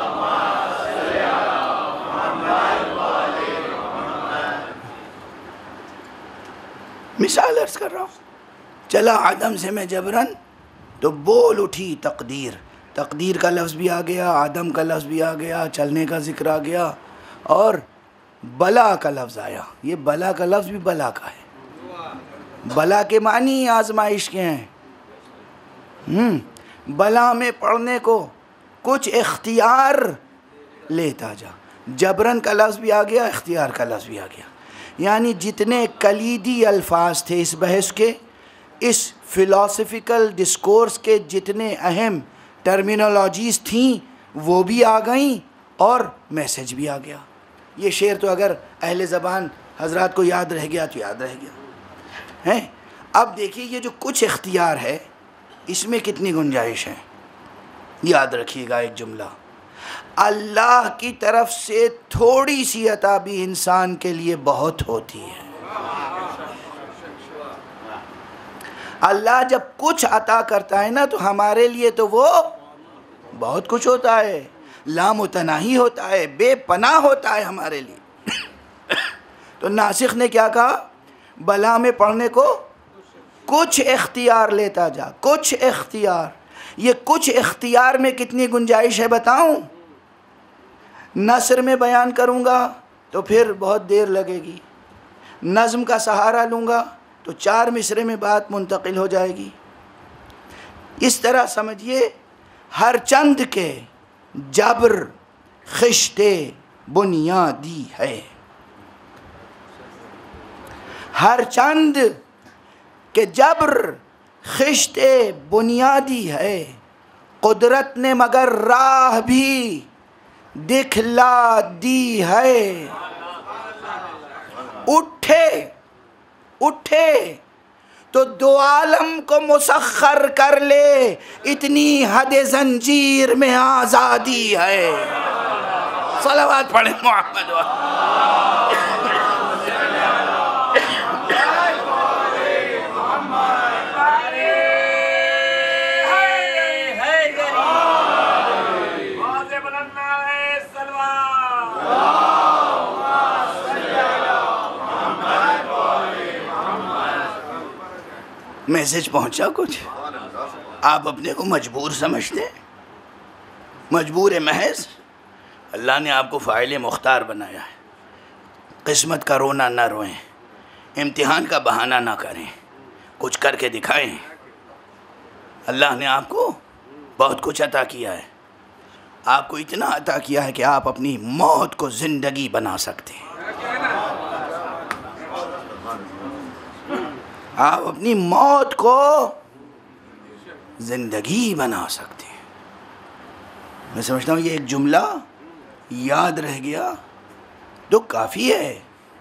مثال عرض کر رہا ہوں، چلا عدم سے میں جبرن تو بول اٹھی تقدیر. تقدیر کا لفظ بھی آ گیا، عدم کا لفظ بھی آ گیا، چلنے کا ذکر آ گیا، اور بلا کا لفظ آیا. یہ بلا کا لفظ بھی بلا کا ہے. بلا کے معنی آزمائش کے ہیں. ہم بلا میں پڑھنے کو کچھ اختیار لیتا جا. جبرن کا لفظ بھی آ گیا، اختیار کا لفظ بھی آ گیا. یعنی جتنے کلیدی الفاظ تھے اس بحث کے، اس فلاسفیکل ڈسکورس کے جتنے اہم ٹرمینالوجیز تھیں وہ بھی آ گئیں اور میسج بھی آ گیا. یہ شعر تو اگر اہل زبان حضرات کو یاد رہ گیا تو یاد رہ گیا ہیں. اب دیکھیے یہ جو کچھ اختیار ہے اس میں کتنی گنجائش ہے. یاد رکھیے گا ایک جملہ، اللہ کی طرف سے تھوڑی سی عطا بھی انسان کے لیے بہت ہوتی ہے. اللہ جب کچھ عطا کرتا ہے نا تو ہمارے لیے تو وہ بہت کچھ ہوتا ہے، لامتناہی ہوتا ہے، بے پناہ ہوتا ہے ہمارے لیے. تو ناسخ نے کیا کہا؟ بلا میں پڑھنے کو کچھ اختیار لیتا جا. کچھ اختیار، یہ کچھ اختیار میں کتنی گنجائش ہے بتاؤں؟ نثر میں بیان کروں گا تو پھر بہت دیر لگے گی. نظم کا سہارا لوں گا تو چار مصرے میں بات منتقل ہو جائے گی. اس طرح سمجھیے ہر چند کے جبر خشت بنیادی ہے. ہر چند کے جبر خشت بنیادی ہے. قدرت نے مگر راہ بھی دکھلا دی ہے. اٹھے اٹھے تو دو عالم کو مسخر کر لے، اتنی حد زنجیر میں آزادی ہے. صلوات پڑھیں محمد. میسج پہنچا کچھ؟ آپ اپنے کو مجبور سمجھتے؟ مجبور محض؟ اللہ نے آپ کو فاعل مختار بنایا ہے. قسمت کا رونا نہ روئیں، امتحان کا بہانہ نہ کریں، کچھ کر کے دکھائیں. اللہ نے آپ کو بہت کچھ عطا کیا ہے. آپ کو اتنا عطا کیا ہے کہ آپ اپنی موت کو زندگی بنا سکتے ہیں. آپ اپنی موت کو زندگی بنا سکتے ہیں. میں سمجھتا ہوں یہ ایک جملہ یاد رہ گیا تو کافی ہے.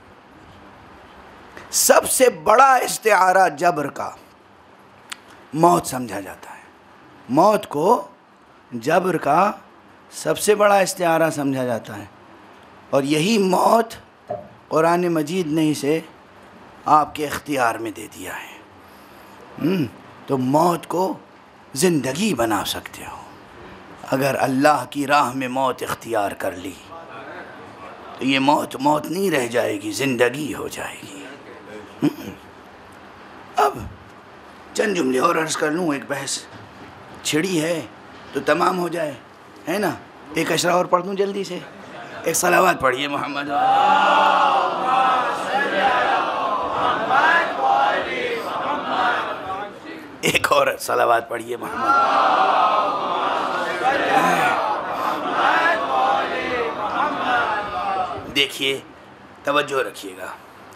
سب سے بڑا استعارہ جبر کا موت سمجھا جاتا ہے. موت کو جبر کا سب سے بڑا استعارہ سمجھا جاتا ہے، اور یہی موت قرآن مجید نے اسے آپ کے اختیار میں دے دیا ہے. تو موت کو زندگی بنا سکتے ہو. اگر اللہ کی راہ میں موت اختیار کر لی تو یہ موت موت نہیں رہ جائے گی، زندگی ہو جائے گی۔ اب چند جملے اور عرض کر لوں، ایک بحث چھڑی ہے تو تمام ہو جائے، ہے نا؟ ایک اشرا اور پڑھ دوں جلدی سے، ایک صلوات پڑھیے محمد۔ ایک اور صلوات پڑھیے محمد۔ دیکھیے، توجہ رکھیے گا،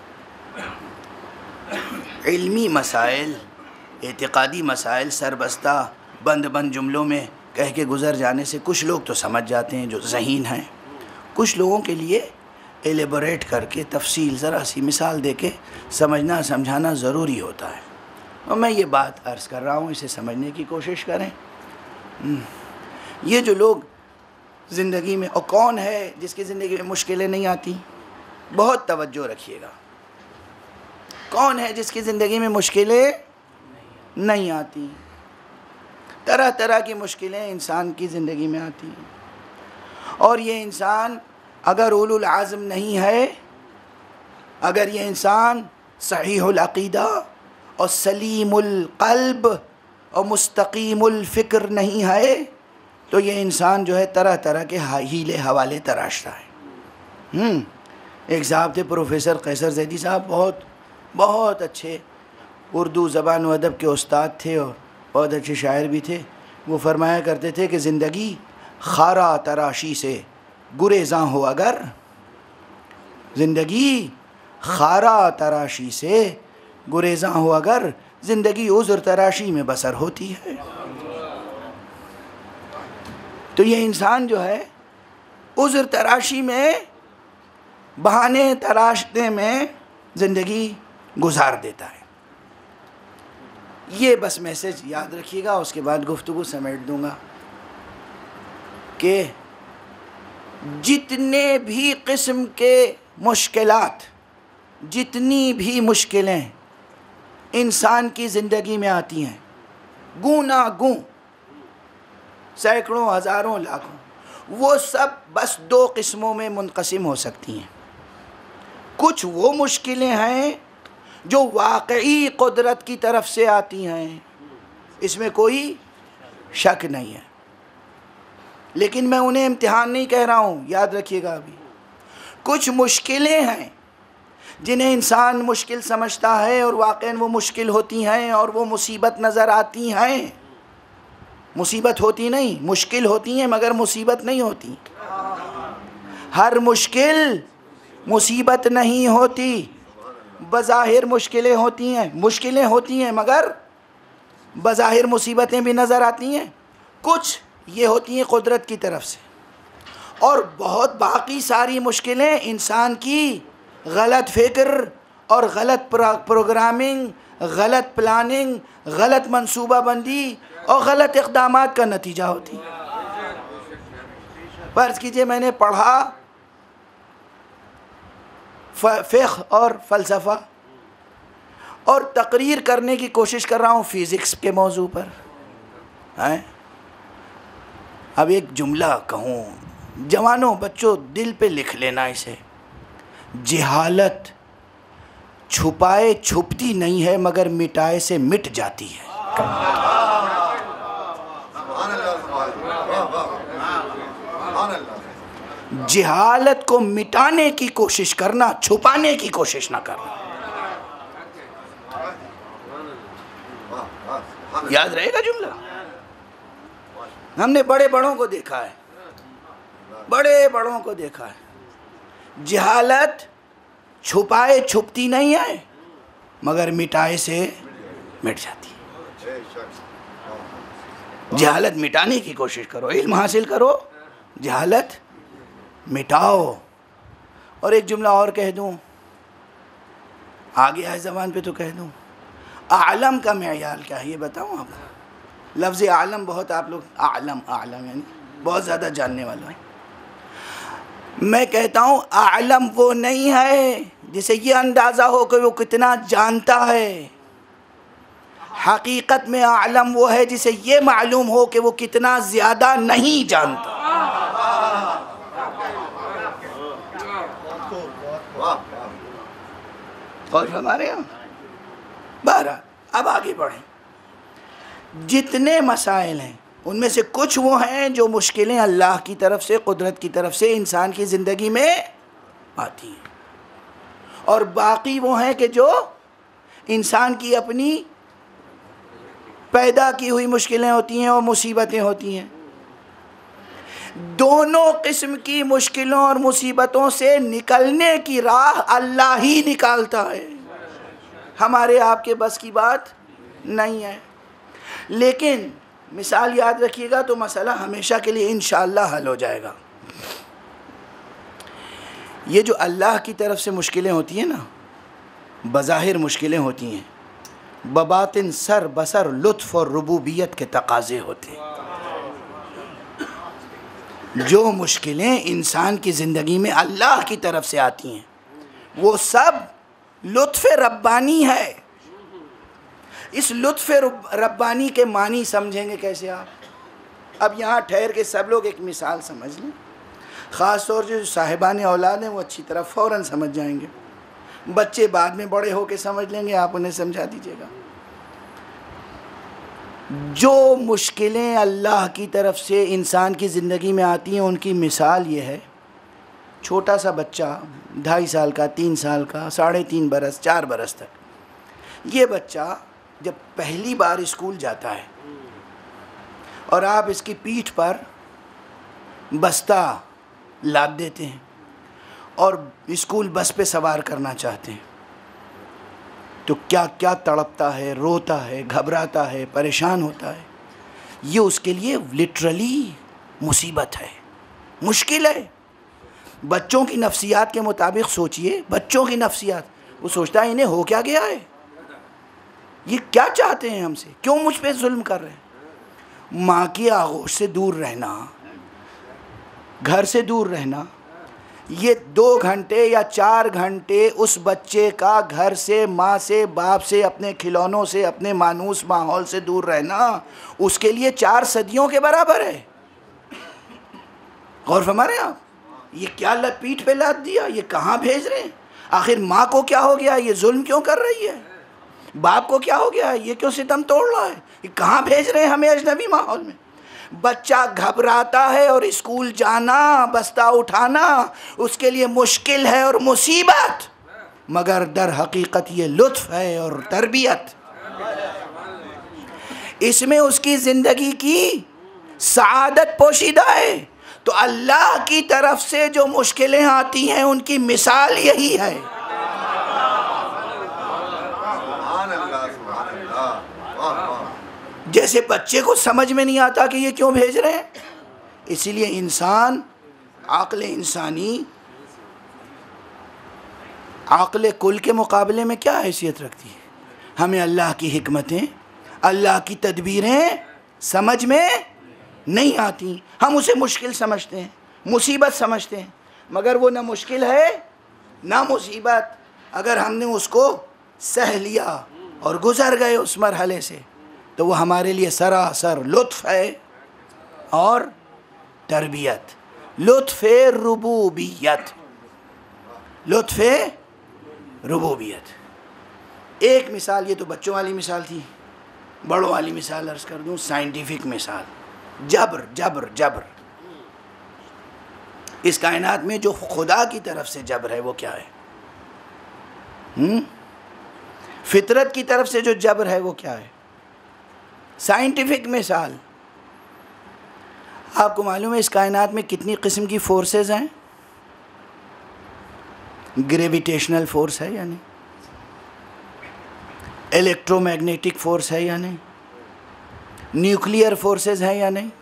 علمی مسائل، اعتقادی مسائل سربستہ بند بند جملوں میں کہہ کے گزر جانے سے کچھ لوگ تو سمجھ جاتے ہیں جو ذہین ہیں، کچھ لوگوں کے لیے ایلیبوریٹ کر کے تفصیل ذرا سی مثال دے کے سمجھنا سمجھانا ضروری ہوتا ہے، اور میں یہ بات عرض کر رہا ہوں، اسے سمجھنے کی کوشش کریں۔ یہ جو لوگ زندگی میں، اور کون ہے جس کی زندگی میں مشکلیں نہیں آتی؟ بہت توجہ رکھیے گا، کون ہے جس کی زندگی میں مشکلیں نہیں آتی؟ طرح طرح کی مشکلیں انسان کی زندگی میں آتی ہیں، اور یہ انسان اگر اولو العزم نہیں ہے، اگر یہ انسان صحیح العقیدہ اور سلیم القلب اور مستقیم الفکر نہیں ہے تو یہ انسان جو ہے طرح طرح کے ہیلے حوالے تراشتا ہے۔ ہم ایک صاحب تھے پروفیسر قیصر زیدی صاحب، بہت بہت اچھے اردو زبان و ادب کے استاد تھے اور بہت اچھے شاعر بھی تھے۔ وہ فرمایا کرتے تھے کہ زندگی خارا تراشی سے گریزاں ہو اگر، زندگی خارا تراشی سے گریزاں ہو اگر، زندگی عذر تراشی میں بسر ہوتی ہے۔ تو یہ انسان جو ہے عذر تراشی میں، بہانے تراشنے میں زندگی گزار دیتا ہے۔ یہ بس میسج یاد رکھیے گا، اس کے بعد گفتگو سمیٹ دوں گا کہ جتنے بھی قسم کے مشکلات، جتنی بھی مشکلیں انسان کی زندگی میں آتی ہیں، گونا گوں، سینکڑوں، ہزاروں، لاکھوں، وہ سب بس دو قسموں میں منقسم ہو سکتی ہیں۔ کچھ وہ مشکلیں ہیں جو واقعی قدرت کی طرف سے آتی ہیں، اس میں کوئی شک نہیں ہے، لیکن میں انہیں امتحان نہیں کہہ رہا ہوں، یاد رکھیے گا۔ ابھی کچھ مشکلیں ہیں جنہیں انسان مشکل سمجھتا ہے اور واقعاً وہ مشکل ہوتی ہیں اور وہ مصیبت نظر آتی ہیں۔ مصیبت ہوتی نہیں، مشکل ہوتی ہیں مگر مصیبت نہیں ہوتی۔ ہر مشکل مصیبت نہیں ہوتی، بظاہر مشکلیں ہوتی ہیں، مشکلیں ہوتی ہیں مگر بظاہر مصیبتیں بھی نظر آتی ہیں۔ کچھ یہ ہوتی ہیں قدرت کی طرف سے، اور بہت باقی ساری مشکلیں انسان کی غلط فکر اور غلط پروگرامنگ، غلط پلاننگ، غلط منصوبہ بندی اور غلط اقدامات کا نتیجہ ہوتی ہیں۔ فرض کیجئے میں نے پڑھا فقہ اور فلسفہ اور تقریر کرنے کی کوشش کر رہا ہوں فزکس کے موضوع پر، ہیں؟ اب ایک جملہ کہوں، جوانوں بچوں دل پہ لکھ لینا اسے، جہالت چھپائے چھپتی نہیں ہے مگر مٹائے سے مٹ جاتی ہے۔ جہالت کو مٹانے کی کوشش کرنا، چھپانے کی کوشش نہ کرنا۔ یاد رہے گا جملہ؟ ہم نے بڑے بڑوں کو دیکھا ہے، بڑے بڑوں کو دیکھا ہے، جہالت چھپائے چھپتی نہیں ہے مگر مٹائے سے مٹ جاتی ہے۔ جہالت مٹانے کی کوشش کرو، علم حاصل کرو، جہالت مٹاؤ۔ اور ایک جملہ اور کہہ دوں، آگے آئے زبان پہ تو کہہ دوں، اعلم کا معیار کیا ہے یہ بتاؤں آپ کو؟ لفظ عالم بہت آپ لوگ، اعلم اعلم یعنی بہت زیادہ جاننے والا ہے۔ میں کہتا ہوں اعلم وہ نہیں ہے جسے یہ اندازہ ہو کہ وہ کتنا جانتا ہے، حقیقت میں عالم وہ ہے جسے یہ معلوم ہو کہ وہ کتنا زیادہ نہیں جانتا. اور ہمارے یہاں بہرحال اب آگے بڑھیں. جتنے مسائل ہیں ان میں سے کچھ وہ ہیں جو مشکلیں اللہ کی طرف سے، قدرت کی طرف سے انسان کی زندگی میں آتی ہیں، اور باقی وہ ہیں کہ جو انسان کی اپنی پیدا کی ہوئی مشکلیں ہوتی ہیں اور مصیبتیں ہوتی ہیں. دونوں قسم کی مشکلوں اور مصیبتوں سے نکلنے کی راہ اللہ ہی نکالتا ہے، ہمارے آپ کے بس کی بات نہیں ہے. لیکن مثال یاد رکھیے گا تو مسئلہ ہمیشہ کے لیے انشاءاللہ حل ہو جائے گا. یہ جو اللہ کی طرف سے مشکلیں ہوتی ہیں نا، بظاہر مشکلیں ہوتی ہیں، بباطن سر بسر لطف اور ربوبیت کے تقاضے ہوتے ہیں. جو مشکلیں انسان کی زندگی میں اللہ کی طرف سے آتی ہیں وہ سب لطف ربانی ہے. اس لطف ربانی کے معنی سمجھیں گے کیسے آپ؟ اب یہاں ٹھہر کے سب لوگ ایک مثال سمجھ لیں، خاص طور سے جو صاحبان اولاد ہیں وہ اچھی طرح فوراً سمجھ جائیں گے. بچے بعد میں بڑے ہو کے سمجھ لیں گے، آپ انہیں سمجھا دیجیے گا. جو مشکلیں اللہ کی طرف سے انسان کی زندگی میں آتی ہیں ان کی مثال یہ ہے، چھوٹا سا بچہ ڈھائی سال کا، تین سال کا، ساڑھے تین برس، چار برس تک، یہ بچہ جب پہلی بار اسکول جاتا ہے اور آپ اس کی پیٹھ پر بستہ لاد دیتے ہیں اور اسکول بس پہ سوار کرنا چاہتے ہیں تو کیا کیا تڑپتا ہے، روتا ہے، گھبراتا ہے، پریشان ہوتا ہے. یہ اس کے لیے لٹرلی مصیبت ہے، مشکل ہے. بچوں کی نفسیات کے مطابق سوچئے، بچوں کی نفسیات، وہ سوچتا ہے انہیں ہو کیا گیا ہے، یہ کیا چاہتے ہیں ہم سے، کیوں مجھ پہ ظلم کر رہے ہیں. ماں کی آغوش سے دور رہنا، گھر سے دور رہنا، یہ دو گھنٹے یا چار گھنٹے اس بچے کا گھر سے، ماں سے، باپ سے، اپنے کھلونوں سے، اپنے مانوس ماحول سے دور رہنا اس کے لیے چار صدیوں کے برابر ہے. غور فرمائیں آپ، یہ کیا پیٹھ پہ لاد دیا، یہ کہاں بھیج رہے ہیں. آخر ماں کو کیا ہو گیا، یہ ظلم کیوں کر رہی ہے، باپ کو کیا ہو گیا، یہ کیوں ستم توڑ رہا ہے، یہ کہاں بھیج رہے ہیں ہمیں اجنبی ماحول میں. بچہ گھبراتا ہے اور اسکول جانا، بستہ اٹھانا اس کے لیے مشکل ہے اور مصیبت، مگر در حقیقت یہ لطف ہے اور تربیت. اس میں اس کی زندگی کی سعادت پوشیدہ ہے. تو اللہ کی طرف سے جو مشکلیں آتی ہیں ان کی مثال یہی ہے. جیسے بچے کو سمجھ میں نہیں آتا کہ یہ کیوں بھیج رہے ہیں، اسی لیے انسان، عقل انسانی عقل کل کے مقابلے میں کیا حیثیت رکھتی ہے. ہمیں اللہ کی حکمتیں، اللہ کی تدبیریں سمجھ میں نہیں آتی، ہم اسے مشکل سمجھتے ہیں، مصیبت سمجھتے ہیں، مگر وہ نہ مشکل ہے نہ مصیبت. اگر ہم نے اس کو سہ لیا اور گزر گئے اس مرحلے سے تو وہ ہمارے لیے سراسر لطف ہے اور تربیت، لطف ربوبیت، لطف ربوبیت. ایک مثال، یہ تو بچوں والی مثال تھی، بڑوں والی مثال عرض کر دوں، سائنٹیفک مثال، جبر جبر جبر. اس کائنات میں جو خدا کی طرف سے جبر ہے وہ کیا ہے؟ ہم؟ فطرت کی طرف سے جو جبر ہے وہ کیا ہے؟ سائنٹیفک مثال. آپ کو معلوم ہے اس کائنات میں کتنی قسم کی فورسز ہیں؟ گریویٹیشنل فورس ہے یا نہیں؟ الیکٹرو میگنیٹک فورس ہے یا نہیں؟ نیوکلیئر فورسز ہیں یا نہیں؟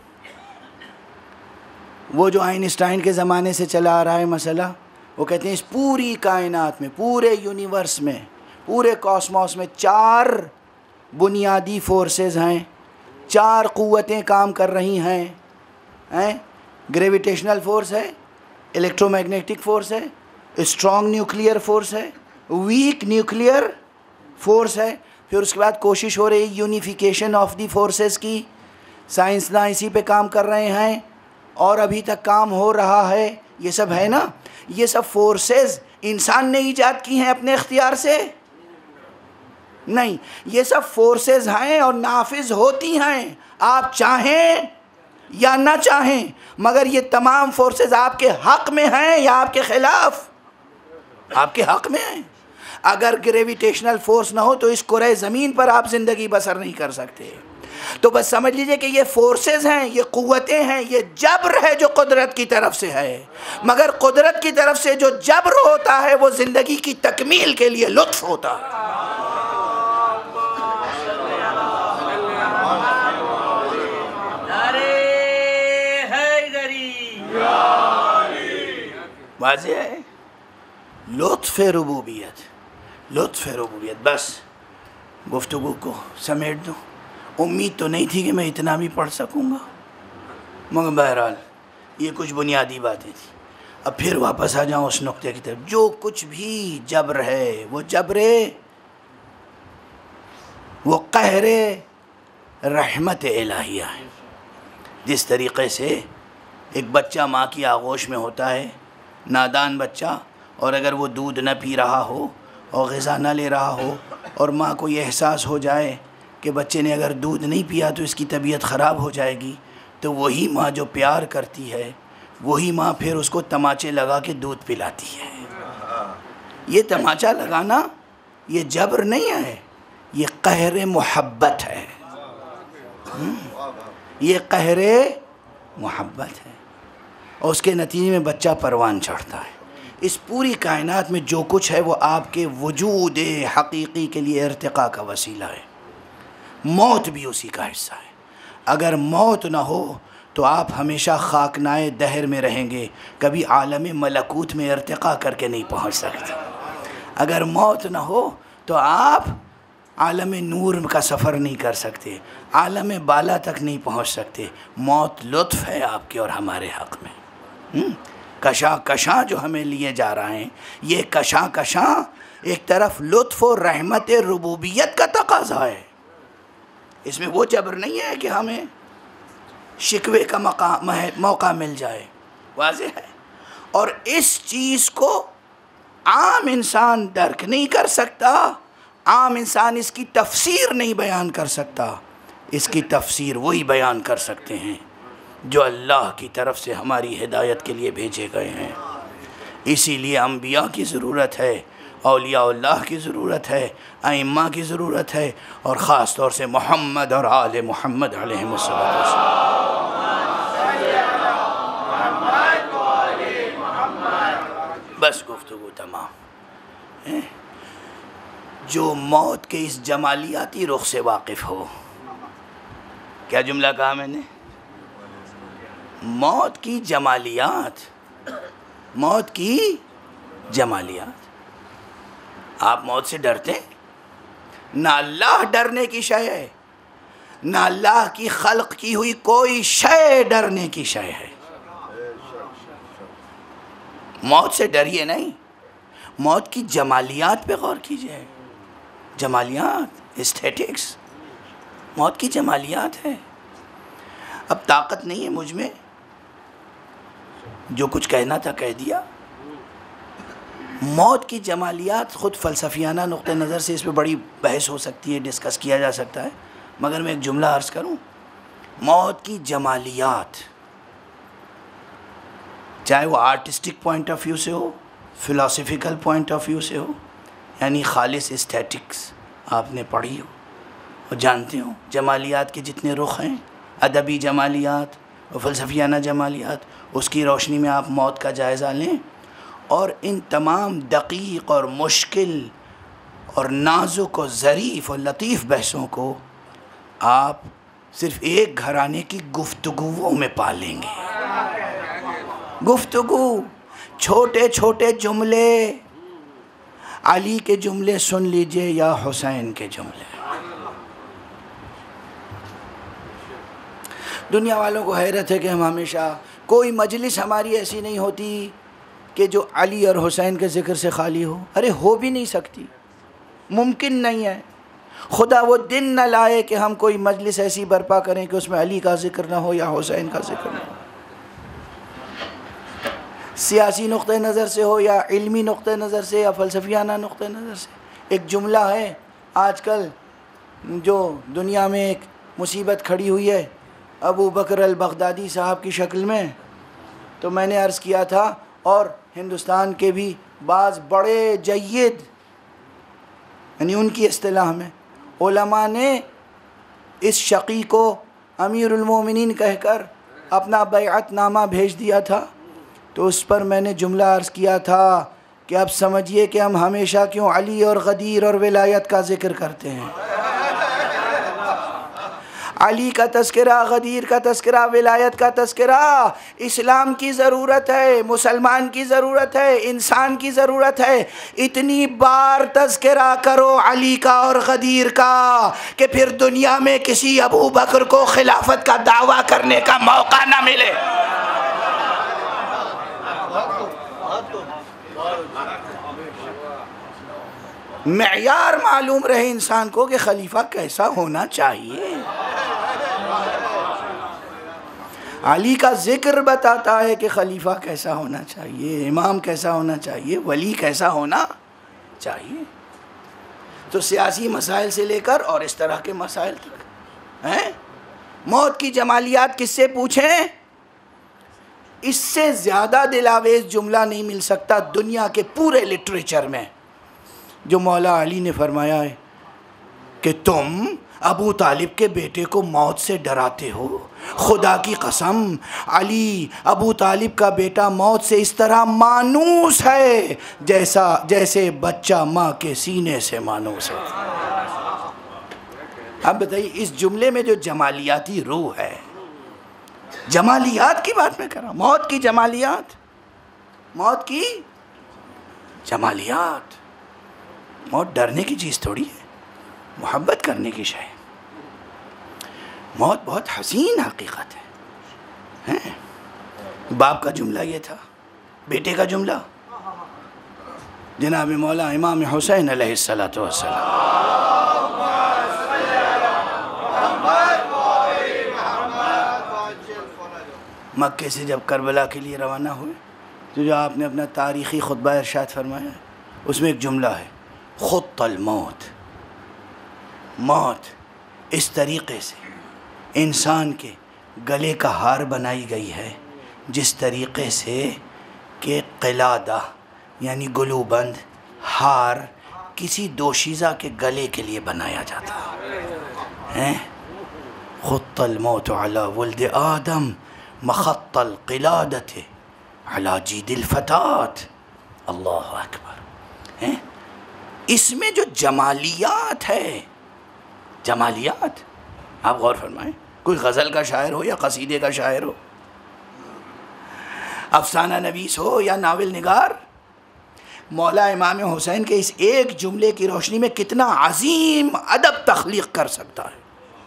وہ جو آئنسٹائن کے زمانے سے چلا آ رہا ہے مسئلہ، وہ کہتے ہیں اس پوری کائنات میں، پورے یونیورس میں، پورے کاسموس میں چار بنیادی فورسز ہیں، چار قوتیں کام کر رہی ہیں. گریویٹیشنل فورس ہے، الیکٹرو میگنیٹک فورس ہے، اسٹرانگ نیوکلیئر فورس ہے، ویک نیوکلیئر فورس ہے، پھر اس کے بعد کوشش ہو رہی یونیفیکیشن آف دی فورسز کی، سائنسداں اسی پہ کام کر رہے ہیں اور ابھی تک کام ہو رہا ہے. یہ سب ہے نا، یہ سب فورسز انسان نے ایجاد کی ہیں اپنے اختیار سے؟ نہیں، یہ سب فورسز ہیں اور نافذ ہوتی ہیں آپ چاہیں یا نہ چاہیں، مگر یہ تمام فورسز آپ کے حق میں ہیں یا آپ کے خلاف؟ آپ کے حق میں ہیں. اگر گریویٹیشنل فورس نہ ہو تو اس کرۂ زمین پر آپ زندگی بسر نہیں کر سکتے. تو بس سمجھ لیجئے کہ یہ فورسز ہیں، یہ قوتیں ہیں، یہ جبر ہے جو قدرت کی طرف سے ہے. مگر قدرت کی طرف سے جو جبر ہوتا ہے وہ زندگی کی تکمیل کے لیے لطف ہوتا ہے. واضح ہے؟ لطف ربوبیت، لطف ربوبیت. بس گفتگو کو سمیٹ دو. امید تو نہیں تھی کہ میں اتنا بھی پڑھ سکوں گا، مگر بہرحال یہ کچھ بنیادی باتیں تھیں. اب پھر واپس آ جاؤں اس نقطے کی طرف. جو کچھ بھی جبر ہے وہ جبر وہ قہر رحمت الہیہ ہے. جس طریقے سے ایک بچہ ماں کی آغوش میں ہوتا ہے، نادان بچہ، اور اگر وہ دودھ نہ پی رہا ہو اور غذا نہ لے رہا ہو اور ماں کو یہ احساس ہو جائے کہ بچے نے اگر دودھ نہیں پیا تو اس کی طبیعت خراب ہو جائے گی، تو وہی ماں جو پیار کرتی ہے وہی ماں پھر اس کو تماچے لگا کے دودھ پلاتی ہے. یہ تماچا لگانا یہ جبر نہیں ہے، یہ قہر محبت ہے. یہ قہر محبت ہے، اور اس کے نتیجے میں بچہ پروان چڑھتا ہے. اس پوری کائنات میں جو کچھ ہے وہ آپ کے وجود حقیقی کے لیے ارتقاء کا وسیلہ ہے. موت بھی اسی کا حصہ ہے. اگر موت نہ ہو تو آپ ہمیشہ خاکنائے دہر میں رہیں گے، کبھی عالم ملکوت میں ارتقاء کر کے نہیں پہنچ سکتے. اگر موت نہ ہو تو آپ عالم نور کا سفر نہیں کر سکتے، عالم بالا تک نہیں پہنچ سکتے. موت لطف ہے آپ کے اور ہمارے حق میں. کشاں کشاں جو ہمیں لیے جا رہے ہیں، یہ کشاں کشاں ایک طرف لطف و رحمت ربوبیت کا تقاضا ہے. اس میں وہ جبر نہیں ہے کہ ہمیں شکوے کا مقام موقع مل جائے. واضح ہے؟ اور اس چیز کو عام انسان درک نہیں کر سکتا، عام انسان اس کی تفسیر نہیں بیان کر سکتا. اس کی تفسیر وہی بیان کر سکتے ہیں جو اللہ کی طرف سے ہماری ہدایت کے لیے بھیجے گئے ہیں. اسی لیے انبیاء کی ضرورت ہے، اولیاء اللہ کی ضرورت ہے، ائمہ کی ضرورت ہے، اور خاص طور سے محمد اور آل محمد علیہ السلام. بس گفتگو تمام. جو موت کے اس جمالیاتی رخ سے واقف ہو، کیا جملہ کہا میں نے؟ موت کی جمالیات، موت کی جمالیات. آپ موت سے ڈرتے ہیں؟ نہ اللہ ڈرنے کی شے ہے، نہ اللہ کی خلق کی ہوئی کوئی شے ڈرنے کی شے ہے. موت سے ڈریے نہیں، موت کی جمالیات پہ غور کیجئے. جمالیات، ایسٹھیٹکس، موت کی جمالیات ہے. اب طاقت نہیں ہے مجھ میں، جو کچھ کہنا تھا کہہ دیا. موت کی جمالیات خود فلسفیانہ نقطہ نظر سے اس پہ بڑی بحث ہو سکتی ہے، ڈسکس کیا جا سکتا ہے، مگر میں ایک جملہ عرض کروں. موت کی جمالیات، چاہے وہ آرٹسٹک پوائنٹ آف ویو سے ہو، فلاسفیکل پوائنٹ آف ویو سے ہو، یعنی خالص اسٹیٹکس آپ نے پڑھی ہو اور جانتے ہو، جمالیات کے جتنے رخ ہیں، ادبی جمالیات اور فلسفیانہ جمالیات، اس کی روشنی میں آپ موت کا جائزہ لیں، اور ان تمام دقیق اور مشکل اور نازک اور ظریف اور لطیف بحثوں کو آپ صرف ایک گھرانے کی گفتگوؤں میں پا لیں گے. گفتگو، چھوٹے چھوٹے جملے، علی کے جملے سن لیجئے یا حسین کے جملے. دنیا والوں کو حیرت ہے کہ ہم ہمیشہ، کوئی مجلس ہماری ایسی نہیں ہوتی کہ جو علی اور حسین کے ذکر سے خالی ہو. ارے ہو بھی نہیں سکتی، ممکن نہیں ہے. خدا وہ دن نہ لائے کہ ہم کوئی مجلس ایسی برپا کریں کہ اس میں علی کا ذکر نہ ہو یا حسین کا ذکر نہ ہو، سیاسی نقطہ نظر سے ہو یا علمی نقطہ نظر سے یا فلسفیانہ نقطہ نظر سے۔ ایک جملہ ہے آج کل جو دنیا میں ایک مصیبت کھڑی ہوئی ہے ابو بکر البغدادی صاحب کی شکل میں، تو میں نے عرض کیا تھا، اور ہندوستان کے بھی بعض بڑے جید، یعنی ان کی اصطلاح میں علماء نے اس شقی کو امیر المومنین کہہ کر اپنا بیعت نامہ بھیج دیا تھا، تو اس پر میں نے جملہ عرض کیا تھا کہ اب سمجھیے کہ ہم ہمیشہ کیوں علی اور غدیر اور ولایت کا ذکر کرتے ہیں۔ علی کا تذکرہ، غدیر کا تذکرہ، ولایت کا تذکرہ اسلام کی ضرورت ہے، مسلمان کی ضرورت ہے، انسان کی ضرورت ہے۔ اتنی بار تذکرہ کرو علی کا اور غدیر کا کہ پھر دنیا میں کسی ابو بکر کو خلافت کا دعویٰ کرنے کا موقع نہ ملے۔ معیار معلوم رہے انسان کو کہ خلیفہ کیسا ہونا چاہیے۔ علی کا ذکر بتاتا ہے کہ خلیفہ کیسا ہونا چاہیے، امام کیسا ہونا چاہیے، ولی کیسا ہونا چاہیے۔ تو سیاسی مسائل سے لے کر اور اس طرح کے مسائل تک ہیں۔ موت کی جمالیات کس سے پوچھیں؟ اس سے زیادہ دلاویز جملہ نہیں مل سکتا دنیا کے پورے لٹریچر میں، جو مولا علی نے فرمایا ہے کہ تم ابو طالب کے بیٹے کو موت سے ڈراتے ہو۔ خدا کی قسم، علی ابو طالب کا بیٹا موت سے اس طرح مانوس ہے جیسا جیسے بچہ ماں کے سینے سے مانوس ہے۔ اب بتائیے اس جملے میں جو جمالیاتی روح ہے، جمالیات کی بات میں کر رہا ہوں، موت کی جمالیات، موت کی جمالیات۔ موت ڈرنے کی چیز تھوڑی ہے، محبت کرنے کی شے۔ موت بہت حسین حقیقت ہے۔ باپ کا جملہ یہ تھا، بیٹے کا جملہ جناب مولا امام حسین علیہ السلام مکے سے جب کربلا کے لیے روانہ ہوئے، تو جو آپ نے اپنا تاریخی خطبہ ارشاد فرمایا ہے، اس میں ایک جملہ ہے، خط الموت۔ موت اس طریقے سے انسان کے گلے کا ہار بنائی گئی ہے جس طریقے سے کہ قلادہ یعنی گلو بند ہار کسی دوشیزہ کے گلے کے لیے بنایا جاتا ہے۔ خط الموت علی ولد آدم مخط القلادت علی جید الفتات۔ اللہ اکبر۔ اس میں جو جمالیات ہے، جمالیات آپ غور فرمائیں، کوئی غزل کا شاعر ہو یا قصیدے کا شاعر ہو، افسانہ نویس ہو یا ناول نگار، مولا امام حسین کے اس ایک جملے کی روشنی میں کتنا عظیم ادب تخلیق کر سکتا ہے۔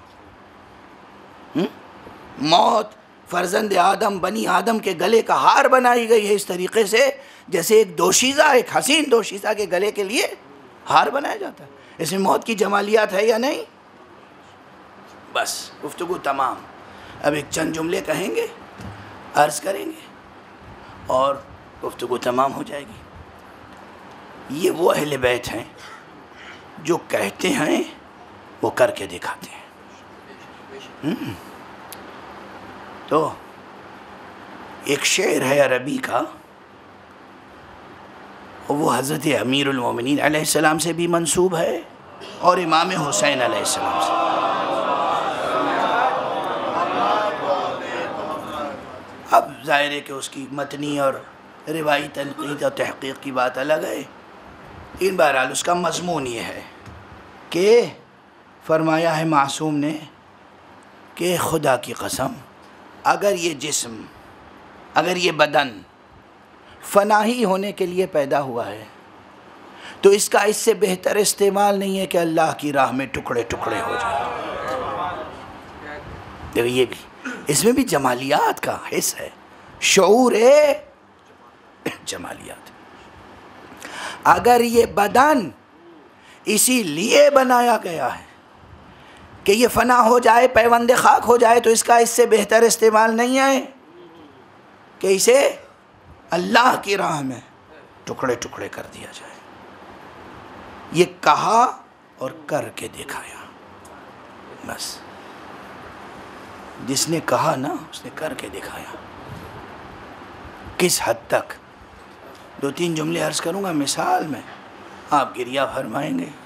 موت فرزند آدم، بنی آدم کے گلے کا ہار بنائی گئی ہے اس طریقے سے جیسے ایک دوشیزہ، ایک حسین دوشیزہ کے گلے کے لیے ہار بنایا جاتا ہے۔ اس میں موت کی جمالیات ہے یا نہیں؟ بس گفتگو تمام۔ اب ایک چند جملے کہیں گے، عرض کریں گے اور گفتگو تمام ہو جائے گی۔ یہ وہ اہل بیت ہیں جو کہتے ہیں وہ کر کے دکھاتے ہیں۔ تو ایک شعر ہے عربی کا، وہ حضرت امیر المومنین علیہ السلام سے بھی منسوب ہے اور امام حسین علیہ السلام سے۔ اب ظاہر ہے کہ اس کی متنی اور روایی تنقید اور تحقیق کی بات الگ ہے، لیکن بہرحال اس کا مضمون یہ ہے کہ فرمایا ہے معصوم نے کہ خدا کی قسم، اگر یہ جسم، اگر یہ بدن فناہی ہونے کے لیے پیدا ہوا ہے تو اس کا اس سے بہتر استعمال نہیں ہے کہ اللہ کی راہ میں ٹکڑے ٹکڑے ہو جائے۔ دیکھو یہ بھی، اس میں بھی جمالیات کا حص ہے، شعور ہے، جمالیات۔ اگر یہ بدن اسی لیے بنایا گیا ہے کہ یہ فنا ہو جائے، پیوند خاک ہو جائے، تو اس کا اس سے بہتر استعمال نہیں ہے کہ اسے اللہ کی راہ میں ٹکڑے ٹکڑے کر دیا جائے۔ یہ کہا اور کر کے دکھایا، بس جس نے کہا نا اس نے کر کے دکھایا۔ کس حد تک؟ دو تین جملے عرض کروں گا مثال میں، آپ گریہ فرمائیں گے۔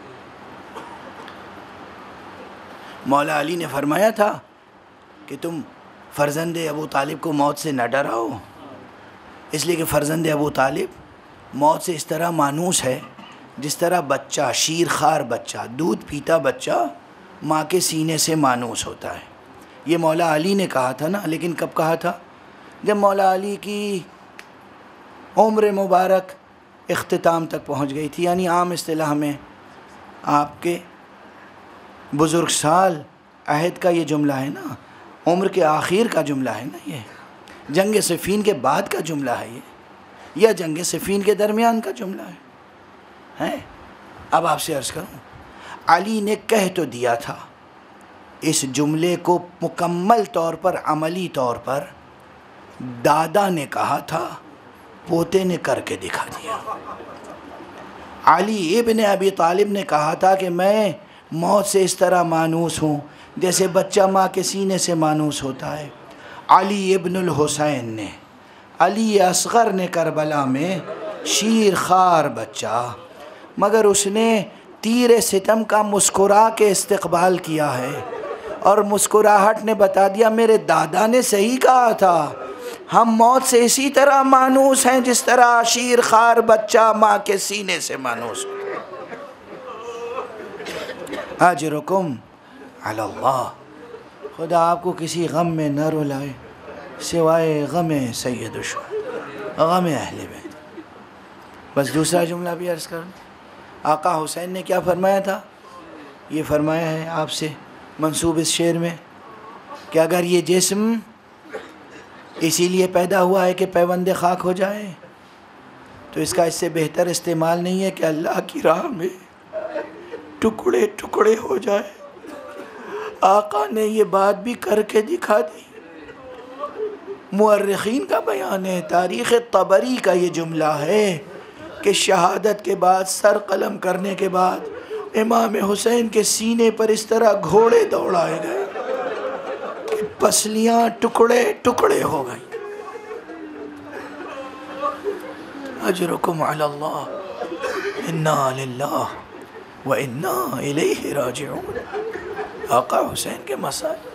مولا علی نے فرمایا تھا کہ تم فرزند ابو طالب کو موت سے نہ ڈراؤ، اس لیے کہ فرزند ابو طالب موت سے اس طرح مانوس ہے جس طرح بچہ، شیر خوار بچہ، دودھ پیتا بچہ ماں کے سینے سے مانوس ہوتا ہے۔ یہ مولا علی نے کہا تھا نا، لیکن کب کہا تھا؟ جب مولا علی کی عمر مبارک اختتام تک پہنچ گئی تھی، یعنی عام اصطلاح میں آپ کے بزرگ سال عہد کا یہ جملہ ہے نا، عمر کے آخر کا جملہ ہے نا، یہ جنگ صفین کے بعد کا جملہ ہے یہ، یا جنگ صفین کے درمیان کا جملہ ہے ہیں؟ اب آپ سے عرض کروں، علی نے کہہ تو دیا تھا، اس جملے کو مکمل طور پر عملی طور پر دادا نے کہا تھا، پوتے نے کر کے دکھا دیا۔ علی ابن ابی طالب نے کہا تھا کہ میں موت سے اس طرح مانوس ہوں جیسے بچہ ماں کے سینے سے مانوس ہوتا ہے۔ علی ابن الحسین نے، علی اصغر نے کربلا میں شیر خوار بچہ، مگر اس نے تیر ستم کا مسکرا کے استقبال کیا ہے، اور مسکراہٹ نے بتا دیا میرے دادا نے صحیح کہا تھا، ہم موت سے اسی طرح مانوس ہیں جس طرح شیر خوار بچہ ماں کے سینے سے مانوس ہوتا ہے۔ اجرکم علی اللہ، خدا آپ کو کسی غم میں نہ رلائے سوائے غم سید الشہداء، غم اہل بیت۔ بس دوسرا جملہ بھی عرض کر دیں، آقا حسین نے کیا فرمایا تھا؟ یہ فرمایا ہے آپ سے منسوب اس شعر میں کہ اگر یہ جسم اسی لیے پیدا ہوا ہے کہ پیوند خاک ہو جائے، تو اس کا اس سے بہتر استعمال نہیں ہے کہ اللہ کی راہ میں ٹکڑے ٹکڑے ہو جائے۔ آقا نے یہ بات بھی کر کے دکھا دی۔ مورخین کا بیان ہے، تاریخ طبری کا یہ جملہ ہے کہ شہادت کے بعد، سر قلم کرنے کے بعد امام حسین کے سینے پر اس طرح گھوڑے دوڑائے گئے کہ پسلیاں ٹکڑے ٹکڑے ہو گئیں۔ اجرکم علی اللہ، انا للہ و انا الیہ راجعون۔ آقا حسین کے مسائل،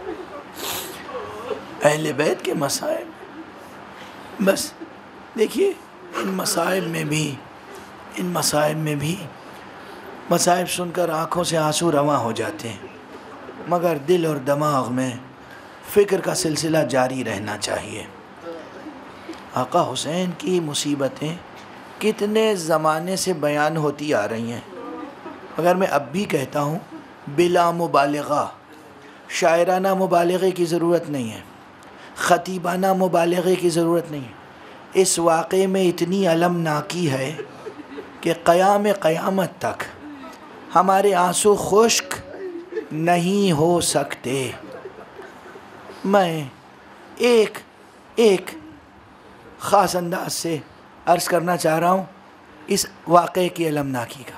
اہل بیت کے مسائل، بس دیکھیے ان مسائل میں بھی ان مسائل میں بھی مسائل سن کر آنکھوں سے آنسو رواں ہو جاتے ہیں، مگر دل اور دماغ میں فکر کا سلسلہ جاری رہنا چاہیے۔ آقا حسین کی مصیبتیں کتنے زمانے سے بیان ہوتی آ رہی ہیں، مگر میں اب بھی کہتا ہوں بلا مبالغہ، شاعرانہ مبالغے کی ضرورت نہیں ہے، خطیبانہ مبالغے کی ضرورت نہیں ہے۔ اس واقعے میں اتنی المناکی ہے کہ قیام قیامت تک ہمارے آنسو خشک نہیں ہو سکتے۔ میں ایک ایک خاص انداز سے عرض کرنا چاہ رہا ہوں اس واقعے کی المناکی کا۔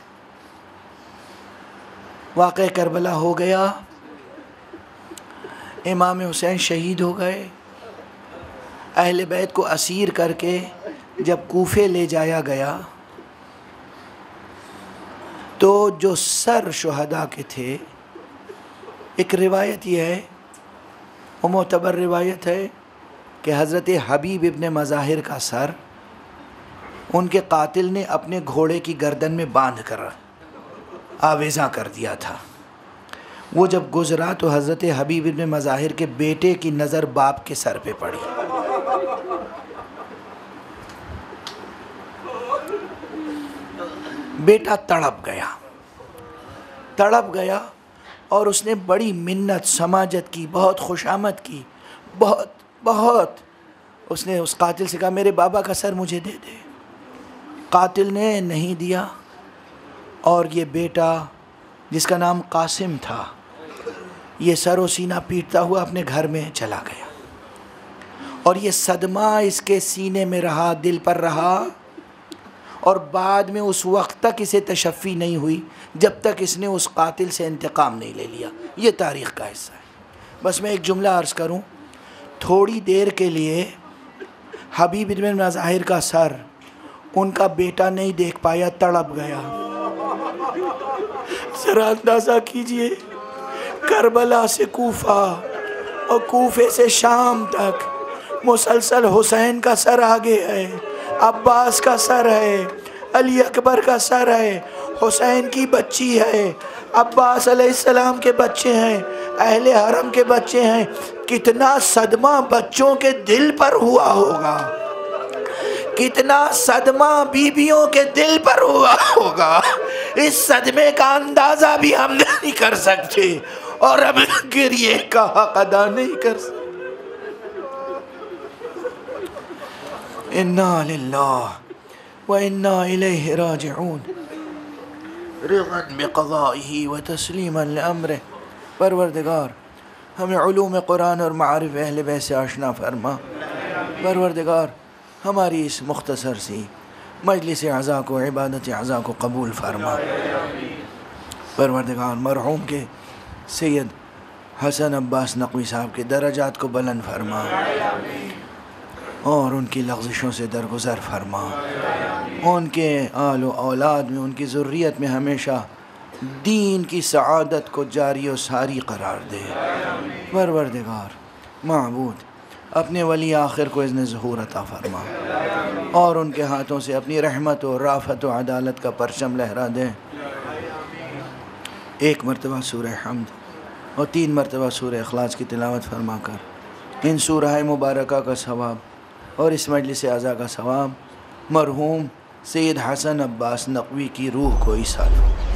واقعہ کربلا ہو گیا، امام حسین شہید ہو گئے، اہل بیت کو اسیر کر کے جب کوفے لے جایا گیا تو جو سر شہداء کے تھے، ایک روایت یہ ہے، وہ معتبر روایت ہے کہ حضرت حبیب ابن مظاہر کا سر ان کے قاتل نے اپنے گھوڑے کی گردن میں باندھ کر آویزاں کر دیا تھا۔ وہ جب گزرا تو حضرت حبیب ابن مظاہر کے بیٹے کی نظر باپ کے سر پہ پڑی۔ بیٹا تڑپ گیا تڑپ گیا اور اس نے بڑی منت سماجت کی، بہت خوشامد کی، بہت بہت اس نے اس قاتل سے کہا میرے بابا کا سر مجھے دے دے۔ قاتل نے نہیں دیا، اور یہ بیٹا جس کا نام قاسم تھا یہ سر و سینہ پیٹتا ہوا اپنے گھر میں چلا گیا، اور یہ صدمہ اس کے سینے میں رہا، دل پر رہا، اور بعد میں اس وقت تک اسے تشفی نہیں ہوئی جب تک اس نے اس قاتل سے انتقام نہیں لے لیا۔ یہ تاریخ کا حصہ ہے۔ بس میں ایک جملہ عرض کروں، تھوڑی دیر کے لیے حبیب بن مظاہر کا سر ان کا بیٹا نہیں دیکھ پایا، تڑپ گیا۔ ذرا اندازہ کیجئے، کربلا سے کوفہ اور کوفے سے شام تک مسلسل حسین کا سر آگے ہے، عباس کا سر ہے، علی اکبر کا سر ہے، حسین کی بچی ہے، عباس علیہ السلام کے بچے ہیں، اہل حرم کے بچے ہیں۔ کتنا صدمہ بچوں کے دل پر ہوا ہوگا، کتنا صدمہ بیویوں کے دل پر ہوا ہوگا، اس صدمے کا اندازہ بھی ہم نہیں کر سکتے، اور اب گریے کا حق ادا نہیں کر سکتے۔ انا للہ و انا الیہ راجعون، رضا بقضائہ و تسلیما لامرہ۔ پروردگار ہمیں علوم قرآن اور معارف اہل بیت سے آشنا فرما۔ پروردگار ہماری اس مختصر سی مجلس اعزا کو، عبادت اعزا کو قبول فرما۔ پروردگار مرحوم کے سید حسن عباس نقوی صاحب کے درجات کو بلند فرما، اور ان کی لغزشوں سے درگزر فرما، ان کے آل و اولاد میں، ان کی ذریت میں ہمیشہ دین کی سعادت کو جاری و ساری قرار دے۔ پروردگار معبود اپنے ولی آخر کو اذن ظہور عطا فرما، اور ان کے ہاتھوں سے اپنی رحمت و رافت و عدالت کا پرچم لہرا دے۔ ایک مرتبہ سورہ حمد اور تین مرتبہ سورہ اخلاص کی تلاوت فرما کر ان سورہ مبارکہ کا ثواب اور اس مجلس اعزا کا ثواب مرحوم سید حسن عباس نقوی کی روح کو ایصال۔